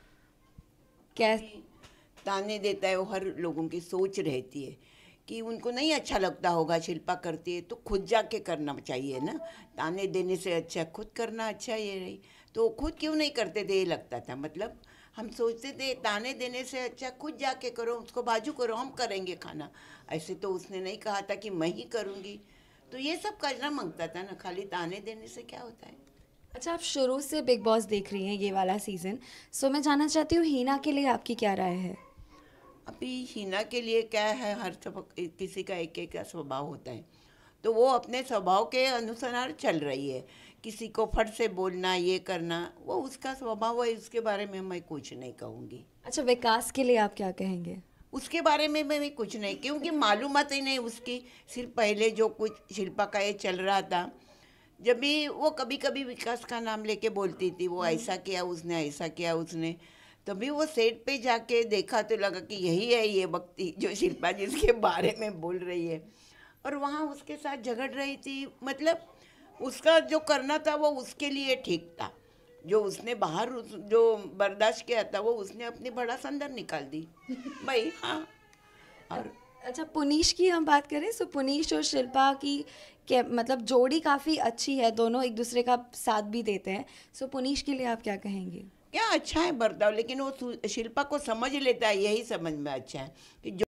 क्या ताने देता है? वो हर लोगों की सोच रहती है कि उनको नहीं अच्छा लगता होगा शिल्पा करती है तो खुद जाके करना चाहिए ना। ताने देने से अच्छा खुद करना अच्छा ये रही, तो खुद क्यों नहीं करते थे ये लगता था। मतलब हम सोचते थे ताने देने से अच्छा खुद जाके करो, उसको बाजू करो, हम करेंगे खाना। ऐसे तो उसने नहीं कहा था कि मैं ही करूँगी, तो ये सब करना मांगता था ना, खाली ताने देने से क्या होता है। अच्छा, आप शुरू से बिग बॉस देख रही हैं ये वाला सीज़न, सो मैं जानना चाहती हूँ हीना के लिए आपकी क्या राय है? अभी हीना के लिए क्या है, हर सब किसी का एक एक का स्वभाव होता है, तो वो अपने स्वभाव के अनुसार चल रही है। किसी को फट से बोलना, ये करना, वो उसका स्वभाव है, उसके बारे में मैं कुछ नहीं कहूँगी। अच्छा, विकास के लिए आप क्या कहेंगे? उसके बारे में मैं कुछ नहीं, क्योंकि मालूमात ही नहीं उसकी। सिर्फ पहले जो कुछ शिल्पा का ये चल रहा था, जब भी वो कभी कभी विकास का नाम लेके बोलती थी, वो ऐसा किया उसने, ऐसा किया उसने, तभी वो सेट पे जाके देखा तो लगा कि यही है ये व्यक्ति जो शिल्पा जिसके बारे में बोल रही है। और वहाँ उसके साथ झगड़ रही थी, मतलब उसका जो करना था वो उसके लिए ठीक था। जो उसने बाहर जो बर्दाश्त किया था वो उसने अपनी भड़ास अंदर निकाल दी भाई। हाँ। और अच्छा, पुनीश की हम बात करें, सो पुनीश और शिल्पा की क्या मतलब जोड़ी काफ़ी अच्छी है, दोनों एक दूसरे का साथ भी देते हैं। सो पुनीश के लिए आप क्या कहेंगे? क्या अच्छा है बर्ताव, लेकिन वो शिल्पा को समझ लेता है, यही समझ में अच्छा है कि जो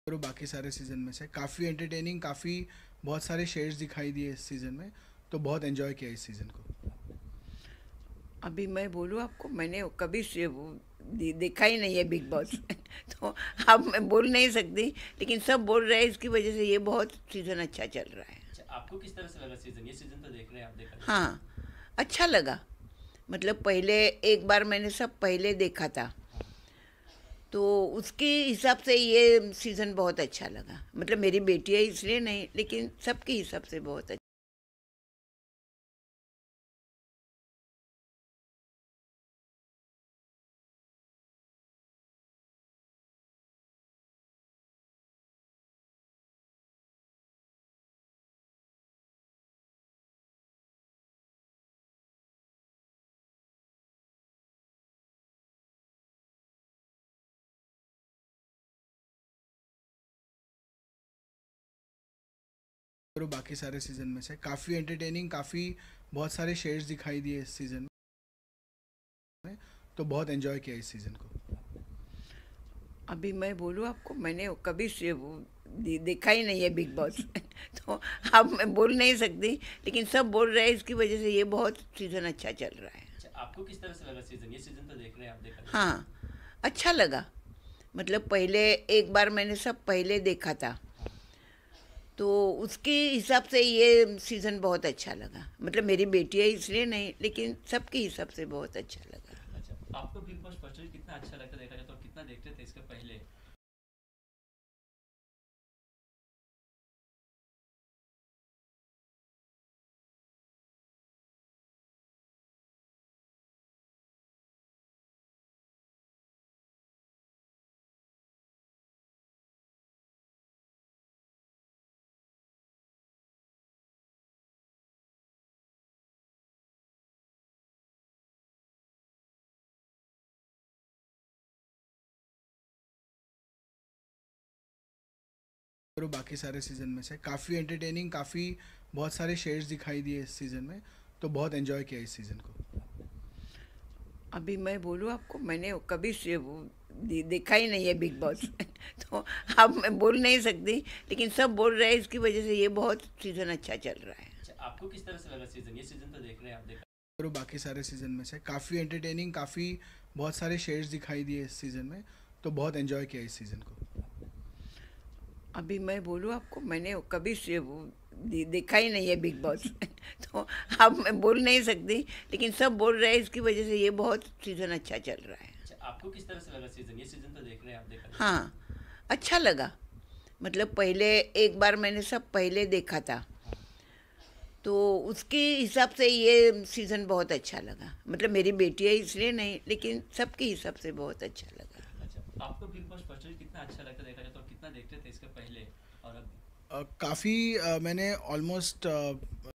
और बाकी सारे सीज़न में से काफ़ी एंटरटेनिंग, काफ़ी बहुत सारे शेड्स दिखाई दिए इस सीज़न में, तो बहुत एंजॉय किया इस सीज़न को। अभी मैं बोलूँ आपको, मैंने कभी से वो देखा ही नहीं है बिग बॉस तो अब मैं बोल नहीं सकती, लेकिन सब बोल रहे हैं इसकी वजह से ये बहुत सीज़न अच्छा चल रहा है। अच्छा, आपको किस तरह से लगा सीजन? ये सीजन तो देख रहे हैं आप, देखा? हाँ, अच्छा लगा। मतलब पहले एक बार मैंने सब पहले देखा था, तो उसके हिसाब से ये सीज़न बहुत अच्छा लगा। मतलब मेरी बेटी है इसलिए नहीं, लेकिन सबके हिसाब से बहुत अच्छा। और बाकी सारे सीज़न में से काफ़ी एंटरटेनिंग, काफ़ी बहुत सारे शेड्स दिखाई दिए इस सीज़न में, तो बहुत एंजॉय किया इस सीज़न को। अभी मैं बोलूँ आपको, मैंने कभी से वो देखा ही नहीं है बिग बॉस तो अब मैं बोल नहीं सकती, लेकिन सब बोल रहे हैं इसकी वजह से ये बहुत सीज़न अच्छा चल रहा है। अच्छा, आपको किस तरह से लगा सीजन? ये सीजन तो देख रहे हैं आप, देखा? हाँ, अच्छा लगा। मतलब पहले एक बार मैंने सब पहले देखा था, तो उसके हिसाब से ये सीज़न बहुत अच्छा लगा। मतलब मेरी बेटी है इसलिए नहीं, लेकिन सबके हिसाब से बहुत अच्छा लगा। अच्छा, आपको बिग बॉस पर्सनली कितना अच्छा लगता देखा जाए तो, कितना देखते थे इसके पहले? और बाकी सारे सीज़न में से काफ़ी एंटरटेनिंग, काफ़ी बहुत सारे शेड्स दिखाई दिए इस सीज़न में, तो बहुत एंजॉय किया इस सीज़न को। अभी मैं बोलूँ आपको, मैंने कभी से वो देखा ही नहीं है बिग बॉस तो अब मैं बोल नहीं सकती, लेकिन सब बोल रहे हैं इसकी वजह से ये बहुत सीज़न अच्छा चल रहा है। अच्छा, आपको किस तरह से लगा सीजन? ये सीजन तो देख रहे हैं आप, देखा? और बाकी सारे सीज़न में से काफ़ी एंटरटेनिंग, काफ़ी बहुत सारे शेड्स दिखाई दिए इस सीज़न में, तो बहुत एंजॉय किया इस सीज़न को। अभी मैं बोलूँ आपको, मैंने कभी से वो देखा ही नहीं है बिग बॉस तो अब मैं बोल नहीं सकती, लेकिन सब बोल रहे हैं इसकी वजह से ये बहुत सीज़न अच्छा चल रहा है। अच्छा, आपको किस तरह से लगा सीजन? ये सीजन तो देख रहे हैं आप, देखा? हाँ, अच्छा लगा। मतलब पहले एक बार मैंने सब पहले देखा था, तो उसके हिसाब से ये सीज़न बहुत अच्छा लगा। मतलब मेरी बेटी है इसलिए नहीं, लेकिन सबके हिसाब से बहुत अच्छा लगा। अच्छा, आपको बिग बॉस पर्सनली कितना अच्छा लगता देखा जाए तो, कितना देखते थे इसके पहले और अब? काफ़ी मैंने ऑलमोस्ट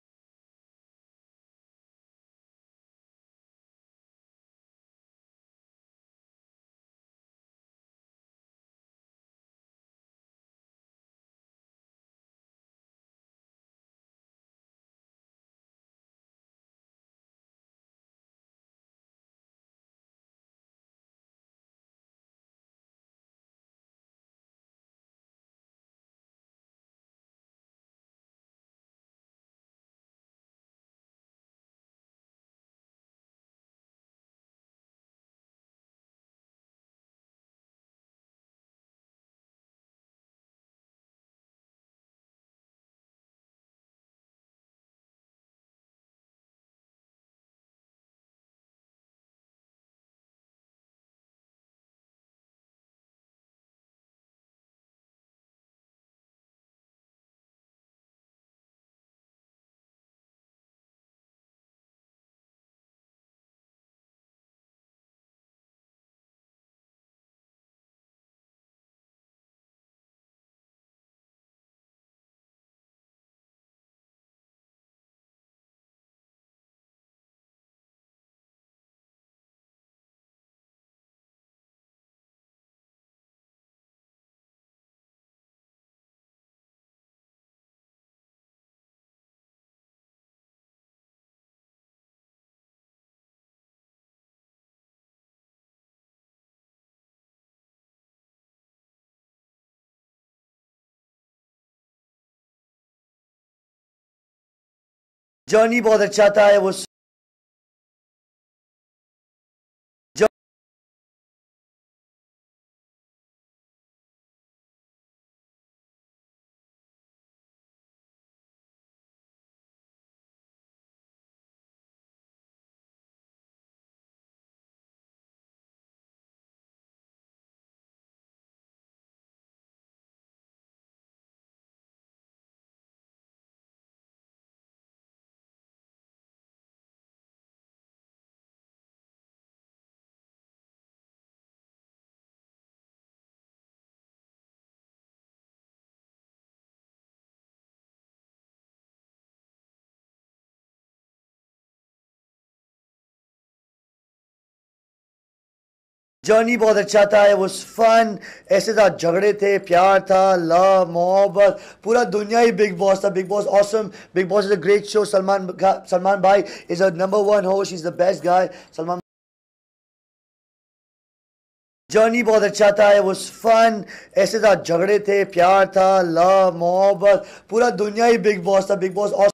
जर्नी बहुत अच्छा था, वो जर्नी बहुत अच्छा था, वो फन, ऐसे था, झगड़े थे, प्यार था, लव, मोहब्बत, पूरा दुनिया ही बिग बॉस था. Bigg Boss awesome, Bigg Boss is a great show. Salman भाई is a number one host, is the best guy. Salman journey बहुत अच्छा था, वो फन, ऐसे था, झगड़े थे, प्यार था, लव, मोहब्बत, पूरा दुनिया ही बिग बॉस था. बिग बॉस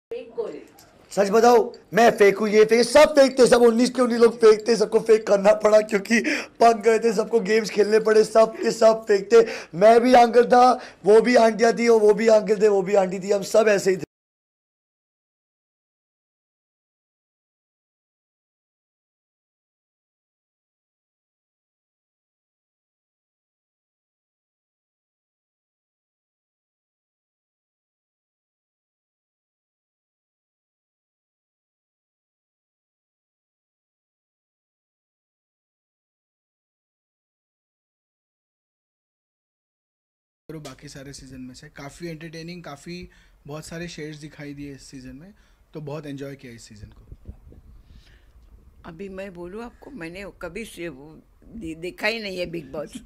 फेक कौन है? सच बताओ, मैं फेक हूँ, ये फेक, सब फेक थे, सब 19 के 19 लोग फेक थे, सबको फेक करना पड़ा क्योंकि पक गए थे, सबको गेम्स खेलने पड़े, सब के सब फेक थे। मैं भी अंकल था, वो भी आंटियाँ थी, और वो भी अंकल थे, वो भी आंटी थी, हम सब ऐसे ही थे। और बाकी सारे सीज़न में से काफ़ी एंटरटेनिंग, काफ़ी बहुत सारे शेड्स दिखाई दिए इस सीज़न में, तो बहुत एंजॉय किया इस सीज़न को। अभी मैं बोलूँ आपको, मैंने कभी से वो देखा ही नहीं है बिग बॉस।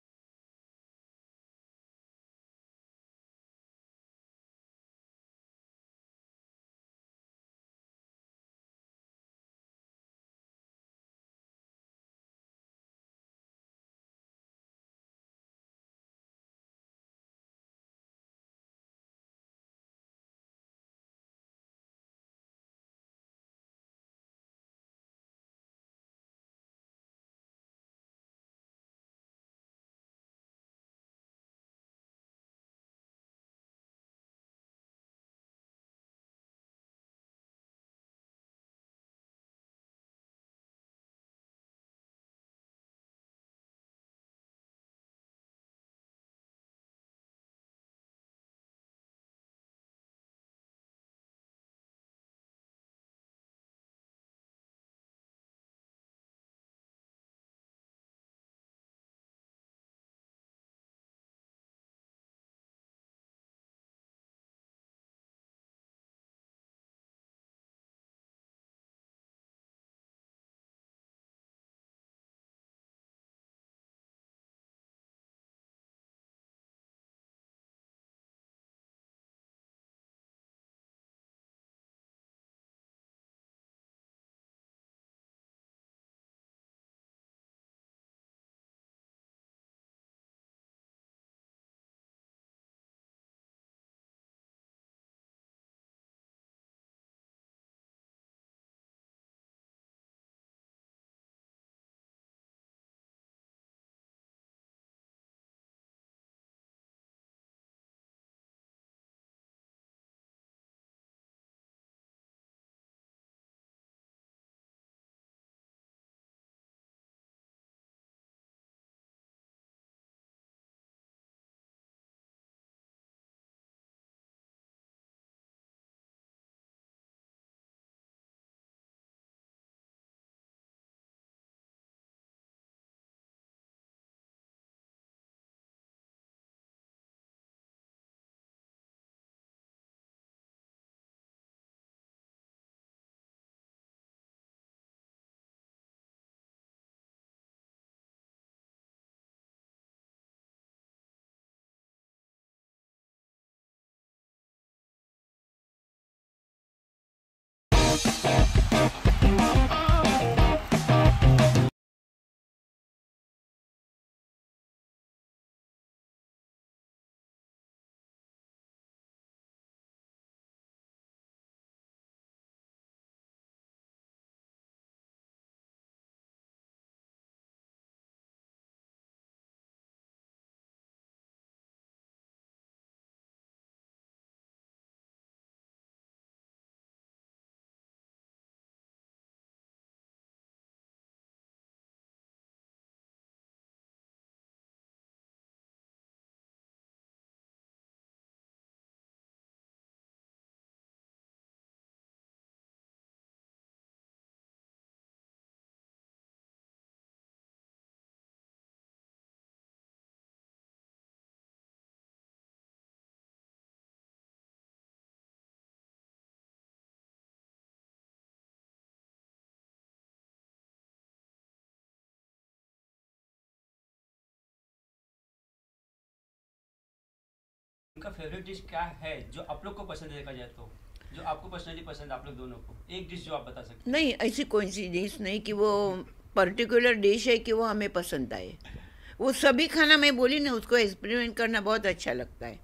उनका फेवरेट डिश क्या है जो आप लोग को पसंद देखा जाए तो, जो आपको पर्सनली पसंद आप लोग दोनों को, एक डिश जो आप बता सकते हैं? नहीं, ऐसी कोई सी डिश नहीं कि वो पर्टिकुलर डिश है कि वो हमें पसंद आए। वो सभी खाना मैं बोली ना, उसको एक्सपेरिमेंट करना बहुत अच्छा लगता है।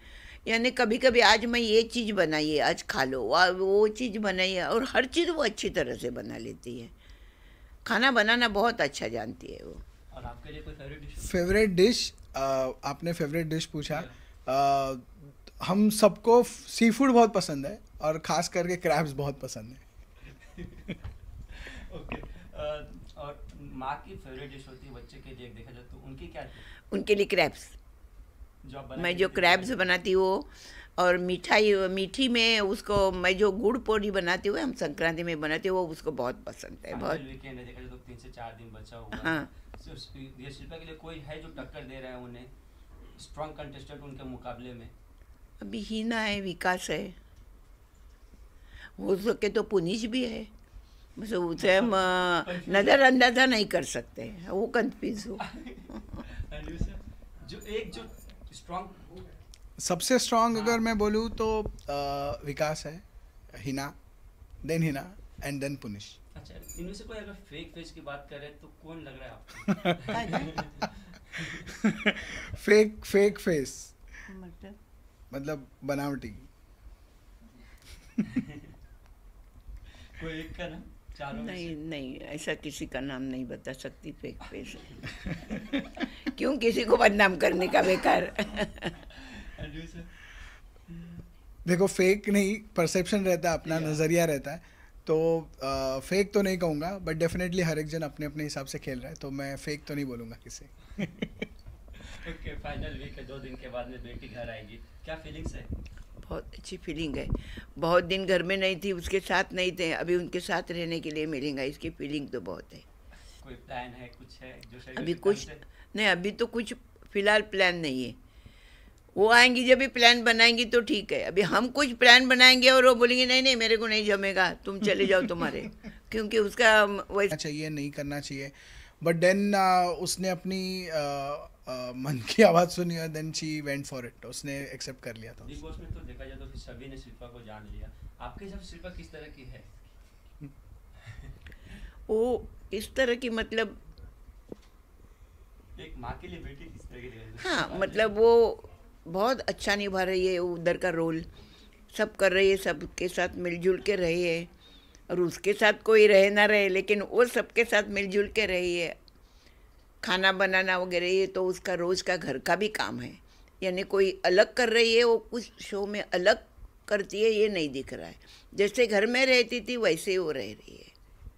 यानी कभी कभी आज मैं ये चीज़ बनाई है, आज खा लो, वो चीज़ बनाई है, और हर चीज़ वो अच्छी तरह से बना लेती है। खाना बनाना बहुत अच्छा जानती है वो। और आपके लिए कोई फेवरेट डिश? फेवरेट डिश, आपने फेवरेट डिश पूछा। हम सबको सी फूड बहुत पसंद है और ख़ास करके क्रैब्स बहुत पसंद है। ओके। और माँ की फेवरेट डिश होती है बच्चे के लिए, देखा जाए तो उनकी क्या थी? उनके लिए क्रैब्स, मैं जो क्रैब्स बनाती हूँ, और मीठी में उसको मैं जो गुड़ पोड़ी बनाती हूँ, हम संक्रांति में बनाती हूँ, वो उसको बहुत पसंद है। बहुत वीकेंड है, देखा जाए तो 3 से 4 दिन बचा हुआ है। हाँ, ये शिल्पा के लिए कोई है जो टक्कर दे रहा है उन्हें, स्ट्रॉन्ग कंटेस्टेंट उनके मुकाबले में? अभी हिना है, विकास है, हो सके तो पुनीश भी है, बस उसे हम नज़रअंदाजा नहीं कर सकते, वो कंफ्यूज हो। जो स्ट्रॉन्ग, सबसे स्ट्रॉन्ग अगर मैं बोलूँ तो विकास है, Hina, then Hina and then Puneesh. अच्छा, इनमें से कोई अगर फेक फेस की बात करें तो कौन लग रहा है आपको? फेक फेस मतलब बनावटी। कोई एक का नाम? चारों में से? नहीं, ऐसा किसी का नाम नहीं बता सकती फेक फेस। क्यों किसी को बदनाम करने का बेकार। देखो, फेक नहीं, परसेप्शन रहता है, अपना नज़रिया रहता है, तो फेक तो नहीं कहूँगा, बट डेफिनेटली हर एक जन अपने अपने हिसाब से खेल रहा है, तो मैं फेक तो नहीं बोलूँगा किसी। ओके, फाइनल वीक है, 2 दिन के बाद में बेटी घर आएगी, क्या फीलिंग्स है? बहुत अच्छी फीलिंग है। बहुत दिन घर में नहीं थी, उसके साथ नहीं थे, अभी उनके साथ रहने के लिए मिलेंगे, इसकी फीलिंग तो बहुत है। कोई प्लान है, कुछ है जो अभी कुछ नहीं, अभी तो कुछ फिलहाल प्लान नहीं है। वो आएंगी जब भी प्लान बनाएंगी तो ठीक है। अभी हम कुछ प्लान बनाएंगे और वो बोलेंगे नहीं नहीं मेरे को नहीं जमेगा, तुम चले जाओ तुम्हारे, क्योंकि उसका वैसा चाहिए, नहीं करना चाहिए। बट देन उसने अपनी मन की आवाज़ सुनी और then she went for it, उसने एक्सेप्ट कर लिया था। बिग बॉस में तो देखा जाए तो फिर सभी ने शिल्पा को जान लिया। आपके हिसाब से शिल्पा किस तरह की है? वो इस तरह की, मतलब एक माँ के लिए बेटी किस तरह की? हाँ, मतलब वो बहुत अच्छा निभा रही है उधर का रोल, सब कर रही है, सबके साथ मिलजुल के रही है, और उसके साथ कोई रहे ना रहे, लेकिन वो सबके साथ मिलजुल के रही है। खाना बनाना वगैरह ये तो उसका रोज़ का घर का भी काम है, यानी कोई अलग कर रही है, वो कुछ शो में अलग करती है ये नहीं दिख रहा है। जैसे घर में रहती थी वैसे ही वो रह रही है।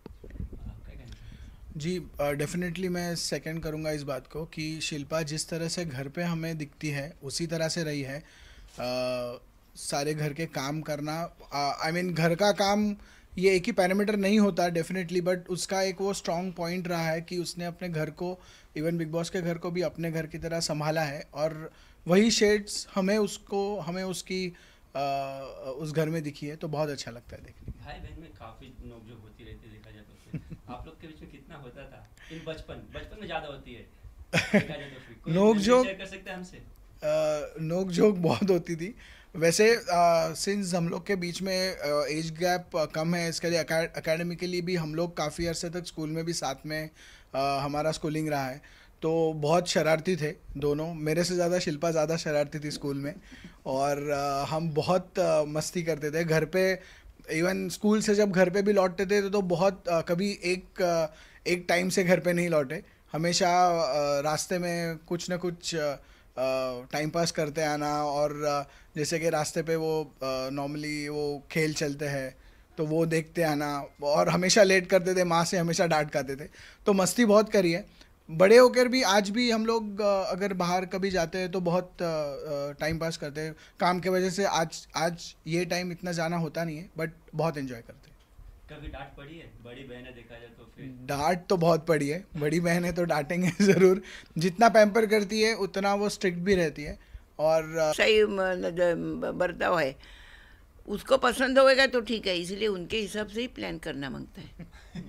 जी, डेफिनेटली मैं सेकंड करूंगा इस बात को कि शिल्पा जिस तरह से घर पे हमें दिखती है उसी तरह से रही है। सारे घर के काम करना, आई मीन घर का काम ये एक ही पैरामीटर नहीं होता डेफिनेटली, बट उसका एक वो स्ट्रॉन्ग पॉइंट रहा है कि उसने अपने घर को, इवन बिग बॉस के घर को भी अपने घर की तरह संभाला है, और वही शेड्स हमें उसकी उस घर में दिखी है, तो बहुत अच्छा लगता है देखने। भाई बहन में काफ़ी नोकझोंक होती रहती है, देखा जाए तो आप लोग के बीच में कितना होता था? इन बचपन में ज़्यादा होती है देखा जाए तो। नोकझोंक कर सकते हैं हमसे? नोकझोंक बहुत होती थी। वैसे सिंस हम लोग के बीच में एज गैप कम है, इसके लिए एकेडमिकली भी हम लोग काफ़ी अरसे तक स्कूल में भी साथ में हमारा स्कूलिंग रहा है, तो बहुत शरारती थे दोनों। मेरे से ज़्यादा शिल्पा ज़्यादा शरारती थी स्कूल में, और हम बहुत मस्ती करते थे घर पे। इवन स्कूल से जब घर पे भी लौटते थे तो बहुत कभी एक टाइम से घर पे नहीं लौटे, हमेशा रास्ते में कुछ ना कुछ टाइम पास करते आना। और जैसे कि रास्ते पे वो नॉर्मली वो खेल चलते हैं तो वो देखते आना, और हमेशा लेट करते थे, माँ से हमेशा डांट खाते थे, तो मस्ती बहुत करी है। बड़े होकर भी आज भी हम लोग अगर बाहर कभी जाते हैं तो बहुत टाइम पास करते हैं। काम के वजह से आज ये टाइम इतना जाना होता नहीं है, बट बहुत एंजॉय करते हैं। कभी डांट पड़ी है? बड़ी बहन है देखा जाए तो फिर डांट तो बहुत पड़ी है, बड़ी बहन है तो डांटेंगे ज़रूर। जितना पैम्पर करती है उतना वो स्ट्रिक्ट भी रहती है, और सही बर्ताव है। उसको पसंद होएगा तो ठीक है, इसलिए उनके हिसाब से ही प्लान करना मांगता है।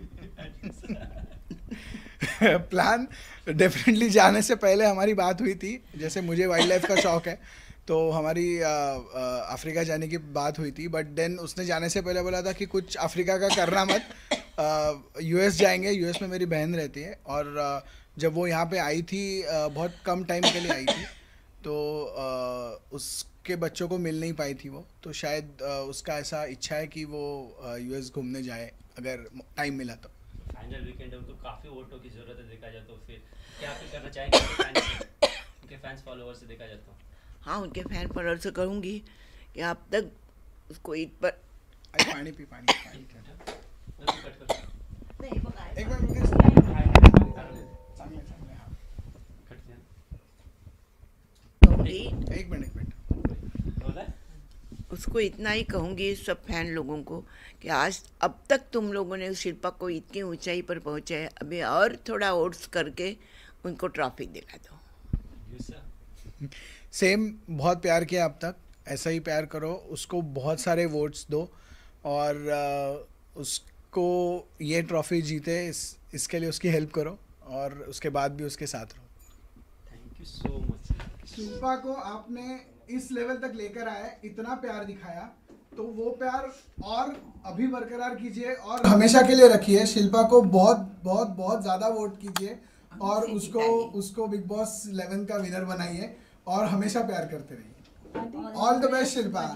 प्लान डेफिनेटली जाने से पहले हमारी बात हुई थी। जैसे मुझे वाइल्ड लाइफ का शौक है, तो हमारी अफ्रीका जाने की बात हुई थी, बट देन उसने जाने से पहले बोला था कि कुछ अफ्रीका का करना मत, यूएस जाएंगे। यूएस में मेरी बहन रहती है, और जब वो यहाँ पे आई थी बहुत कम टाइम के लिए आई थी, तो के बच्चों को मिल नहीं पाई थी वो, तो शायद उसका ऐसा इच्छा है कि वो यूएस घूमने जाए अगर टाइम मिला तो। फाइनल वीकेंड है, उनको काफ़ी वोटों की ज़रूरत है देखा जाए तो, फिर क्या फिर करना चाहेंगे उनके फैंस फॉलोअर से देखा जाए तो? हाँ, उनके फैन फॉलोअर से कहूँगी कि आप तक उसको ईद पर पानी पी एक मिनट उसको इतना ही कहूँगी सब फैन लोगों को कि आज अब तक तुम लोगों ने शिल्पा को इतनी ऊंचाई पर पहुँचाया, अभी और थोड़ा वोट्स करके उनको ट्रॉफी दिला दो। सेम, बहुत प्यार किया अब तक, ऐसा ही प्यार करो, उसको बहुत सारे वोट्स दो और उसको ये ट्रॉफी जीते इसके लिए उसकी हेल्प करो और उसके बाद भी उसके साथ रहो। Thank you so much. Shilpa को आपने इस लेवल तक लेकर आए, इतना प्यार दिखाया, तो वो प्यार और अभी बरकरार कीजिए और हमेशा के लिए रखिए। शिल्पा को बहुत बहुत बहुत ज़्यादा वोट कीजिए और उसको बिग बॉस 11 का विनर बनाइए और हमेशा प्यार करते रहिए। All the best Shilpa.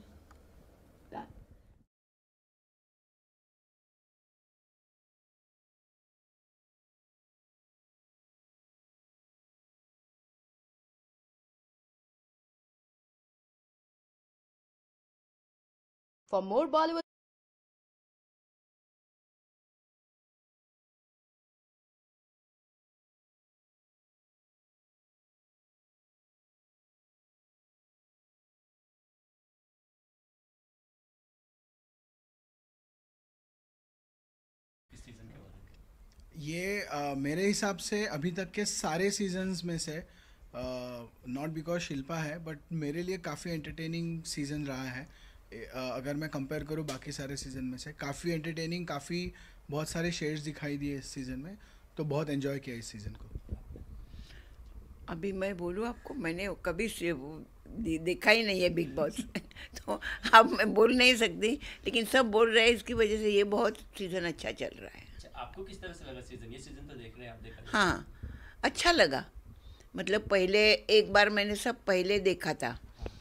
For more Bollywood ये मेरे हिसाब से अभी तक के सारे सीजन्स में से नॉट बिकॉज शिल्पा है बट मेरे लिए काफ़ी एंटरटेनिंग सीज़न रहा है। अगर मैं कंपेयर करूँ बाकी सारे सीज़न में से, काफ़ी एंटरटेनिंग, काफ़ी बहुत सारे शेड्स दिखाई दिए इस सीज़न में, तो बहुत एंजॉय किया इस सीज़न को। अभी मैं बोलूँ आपको, मैंने कभी से देखा ही नहीं है बिग बॉस तो अब मैं बोल नहीं सकती, लेकिन सब बोल रहे हैं इसकी वजह से ये बहुत सीज़न अच्छा चल रहा है। आपको किस तरह से लगा सीज़न? ये सीज़न तो देख रहे हैं आप, देखा? हाँ, अच्छा लगा। मतलब पहले एक बार मैंने सब पहले देखा था,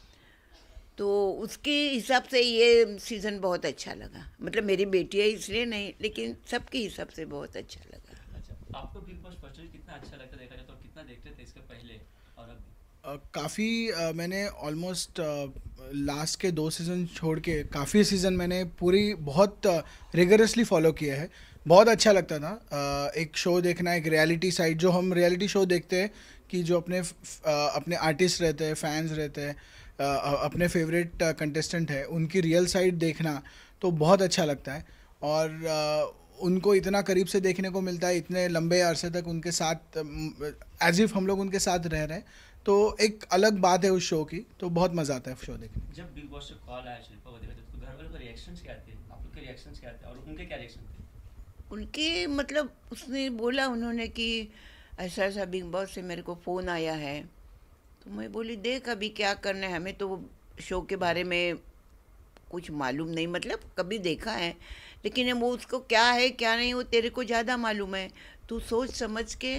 तो उसके हिसाब से ये सीज़न बहुत अच्छा लगा। मतलब मेरी बेटी है इसलिए नहीं, लेकिन सबके हिसाब से बहुत अच्छा लगा। अच्छा, आपको बिग बॉस पर्सनली कितना अच्छा लगता देखा जाए तो, कितना देखते थे इसके पहले और अब? काफ़ी मैंने ऑलमोस्ट लास्ट के 2 सीज़न छोड़ के काफ़ी सीज़न मैंने पूरी बहुत रिगरसली फॉलो किया है। बहुत अच्छा लगता था एक शो देखना, एक रियलिटी साइड, जो हम रियलिटी शो देखते हैं कि जो अपने आर्टिस्ट रहते हैं, फैंस रहते हैं, अपने फेवरेट कंटेस्टेंट है, उनकी रियल साइड देखना तो बहुत अच्छा लगता है। और उनको इतना करीब से देखने को मिलता है, इतने लंबे अरसे तक उनके साथ एज इफ हम लोग उनके साथ रह रहे हैं, तो एक अलग बात है उस शो की, तो बहुत मज़ा आता है शो देखने। जब बिग बॉस से कॉल आया शिल्पा को देखा तो घर वालों के रिएक्शंस क्या थे, आप लोग के रिएक्शंस क्या थे और उनके क्या रिएक्शन थे? उनके मतलब उसने बोला उन्होंने कि ऐसा ऐसा बिग बॉस से मेरे को फ़ोन आया है, तो मैं बोली देख अभी क्या करना है, हमें तो शो के बारे में कुछ मालूम नहीं, मतलब कभी देखा है लेकिन वो उसको क्या है क्या नहीं वो तेरे को ज़्यादा मालूम है, तू सोच समझ के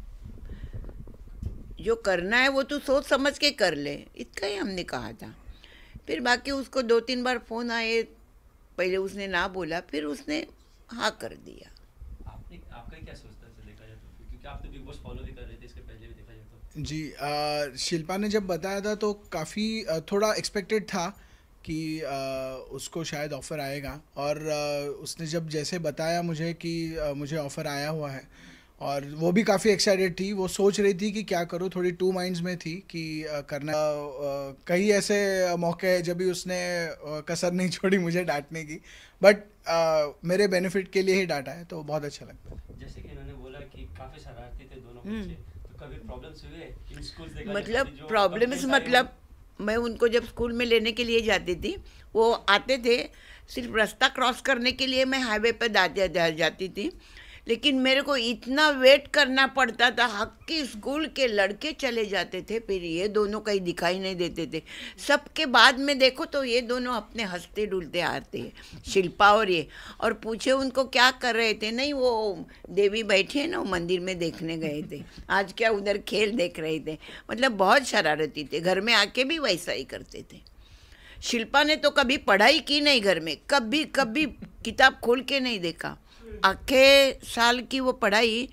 जो करना है वो तू सोच समझ के कर ले, इतना ही हमने कहा था। फिर बाकी उसको 2-3 बार फ़ोन आए, पहले उसने ना बोला, फिर उसने हाँ कर दिया। आपका क्या सोचता है देखा जाए तो, क्योंकि आप तो बिग बॉस फॉलो भी कर रहे थे इसके पहले भी देखा जाए तो? जी, शिल्पा ने जब बताया था तो काफ़ी थोड़ा एक्सपेक्टेड था कि उसको शायद ऑफ़र आएगा, और उसने जब जैसे बताया मुझे कि मुझे ऑफ़र आया हुआ है, और वो भी काफ़ी एक्साइटेड थी, वो सोच रही थी कि क्या करूँ, थोड़ी 2 माइंड्स में थी कि करना। कई ऐसे मौके हैं जब भी उसने कसर नहीं छोड़ी मुझे डांटने की, बट मेरे बेनिफिट के लिए ही डांटा है, तो बहुत अच्छा लगता है। जैसे कि इन्होंने बोला कि काफ़ी शरारती थे दोनों बच्चे, तो कभी प्रॉब्लम्स हुए इन स्कूल्स देखा? मतलब प्रॉब्लम्स मतलब मैं उनको जब स्कूल में लेने के लिए जाती थी, वो आते थे, सिर्फ रास्ता क्रॉस करने के लिए मैं हाईवे पर जाती थी, लेकिन मेरे को इतना वेट करना पड़ता था। हक्की स्कूल के लड़के चले जाते थे, फिर ये दोनों कहीं दिखाई नहीं देते थे। सबके बाद में देखो तो ये दोनों अपने हंसते डुलते आते हैं, शिल्पा और ये, और पूछे उनको क्या कर रहे थे। नहीं, वो देवी बैठी है ना, वो मंदिर में देखने गए थे, आज क्या उधर खेल देख रहे थे। मतलब बहुत शरारती थे, घर में आके भी वैसा ही करते थे। शिल्पा ने तो कभी पढ़ाई की नहीं घर में, कभी कभी किताब खोल के नहीं देखा। आखे साल की वो पढ़ाई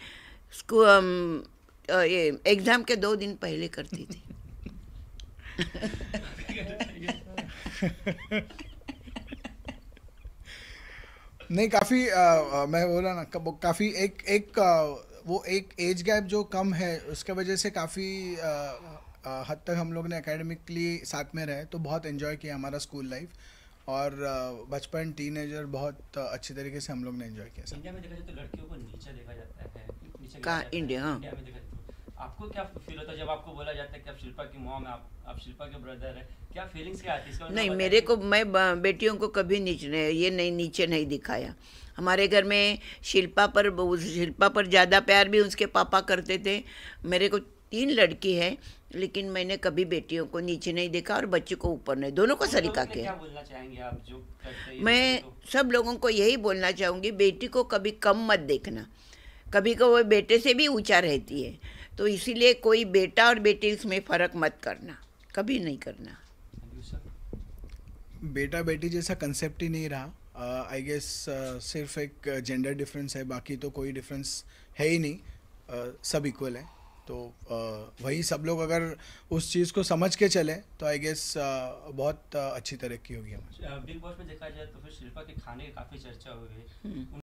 ये एग्ज़ाम के 2 दिन पहले करती थी। नहीं, काफ़ी मैं बोला ना, काफ़ी वो एक एज गैप जो कम है उसके वजह से काफ़ी हद तक हम लोग ने एकेडमिकली साथ में रहे, तो बहुत एंजॉय किया हमारा स्कूल लाइफ। और बचपन, टीनेजर बहुत अच्छी तरीके से हम लोग ने एंजॉय किया। इंडिया में देखा जाए तो लड़कियों को नीचे देखा जाता है, नीचे कहाँ? इंडिया? हाँ। इंडिया में देखा जाए तो आपको क्या फील होता है जब आपको बोला जाता है कि आप शिल्पा की मॉम है, आप शिल्पा के ब्रदर है, क्या फीलिंग्स क्या आती है? नहीं, मेरे को, मैं बेटियों को कभी नीचे नहीं दिखाया। हमारे घर में शिल्पा पर ज़्यादा प्यार भी उसके पापा करते थे। मेरे को 3 लड़की है, लेकिन मैंने कभी बेटियों को नीचे नहीं देखा और बच्चे को ऊपर नहीं, दोनों को सरीका के। क्या बोलना चाहेंगे आप जो करते हैं? मैं सब लोगों को यही बोलना चाहूँगी, बेटी को कभी कम मत देखना। कभी को वो बेटे से भी ऊंचा रहती है, तो इसीलिए कोई बेटा और बेटी उसमें फ़र्क मत करना, कभी नहीं करना। बेटा बेटी जैसा कंसेप्ट ही नहीं रहा। आई गेस सिर्फ एक जेंडर डिफरेंस है, बाकी तो कोई डिफरेंस है ही नहीं। सब इक्वल है। तो वही सब लोग अगर उस चीज़ को समझ के चले तो आई गेस बहुत अच्छी तरक्की होगी हमारी। बिग बॉस में देखा जाए तो फिर शिल्पा के खाने की काफ़ी चर्चा हुई है।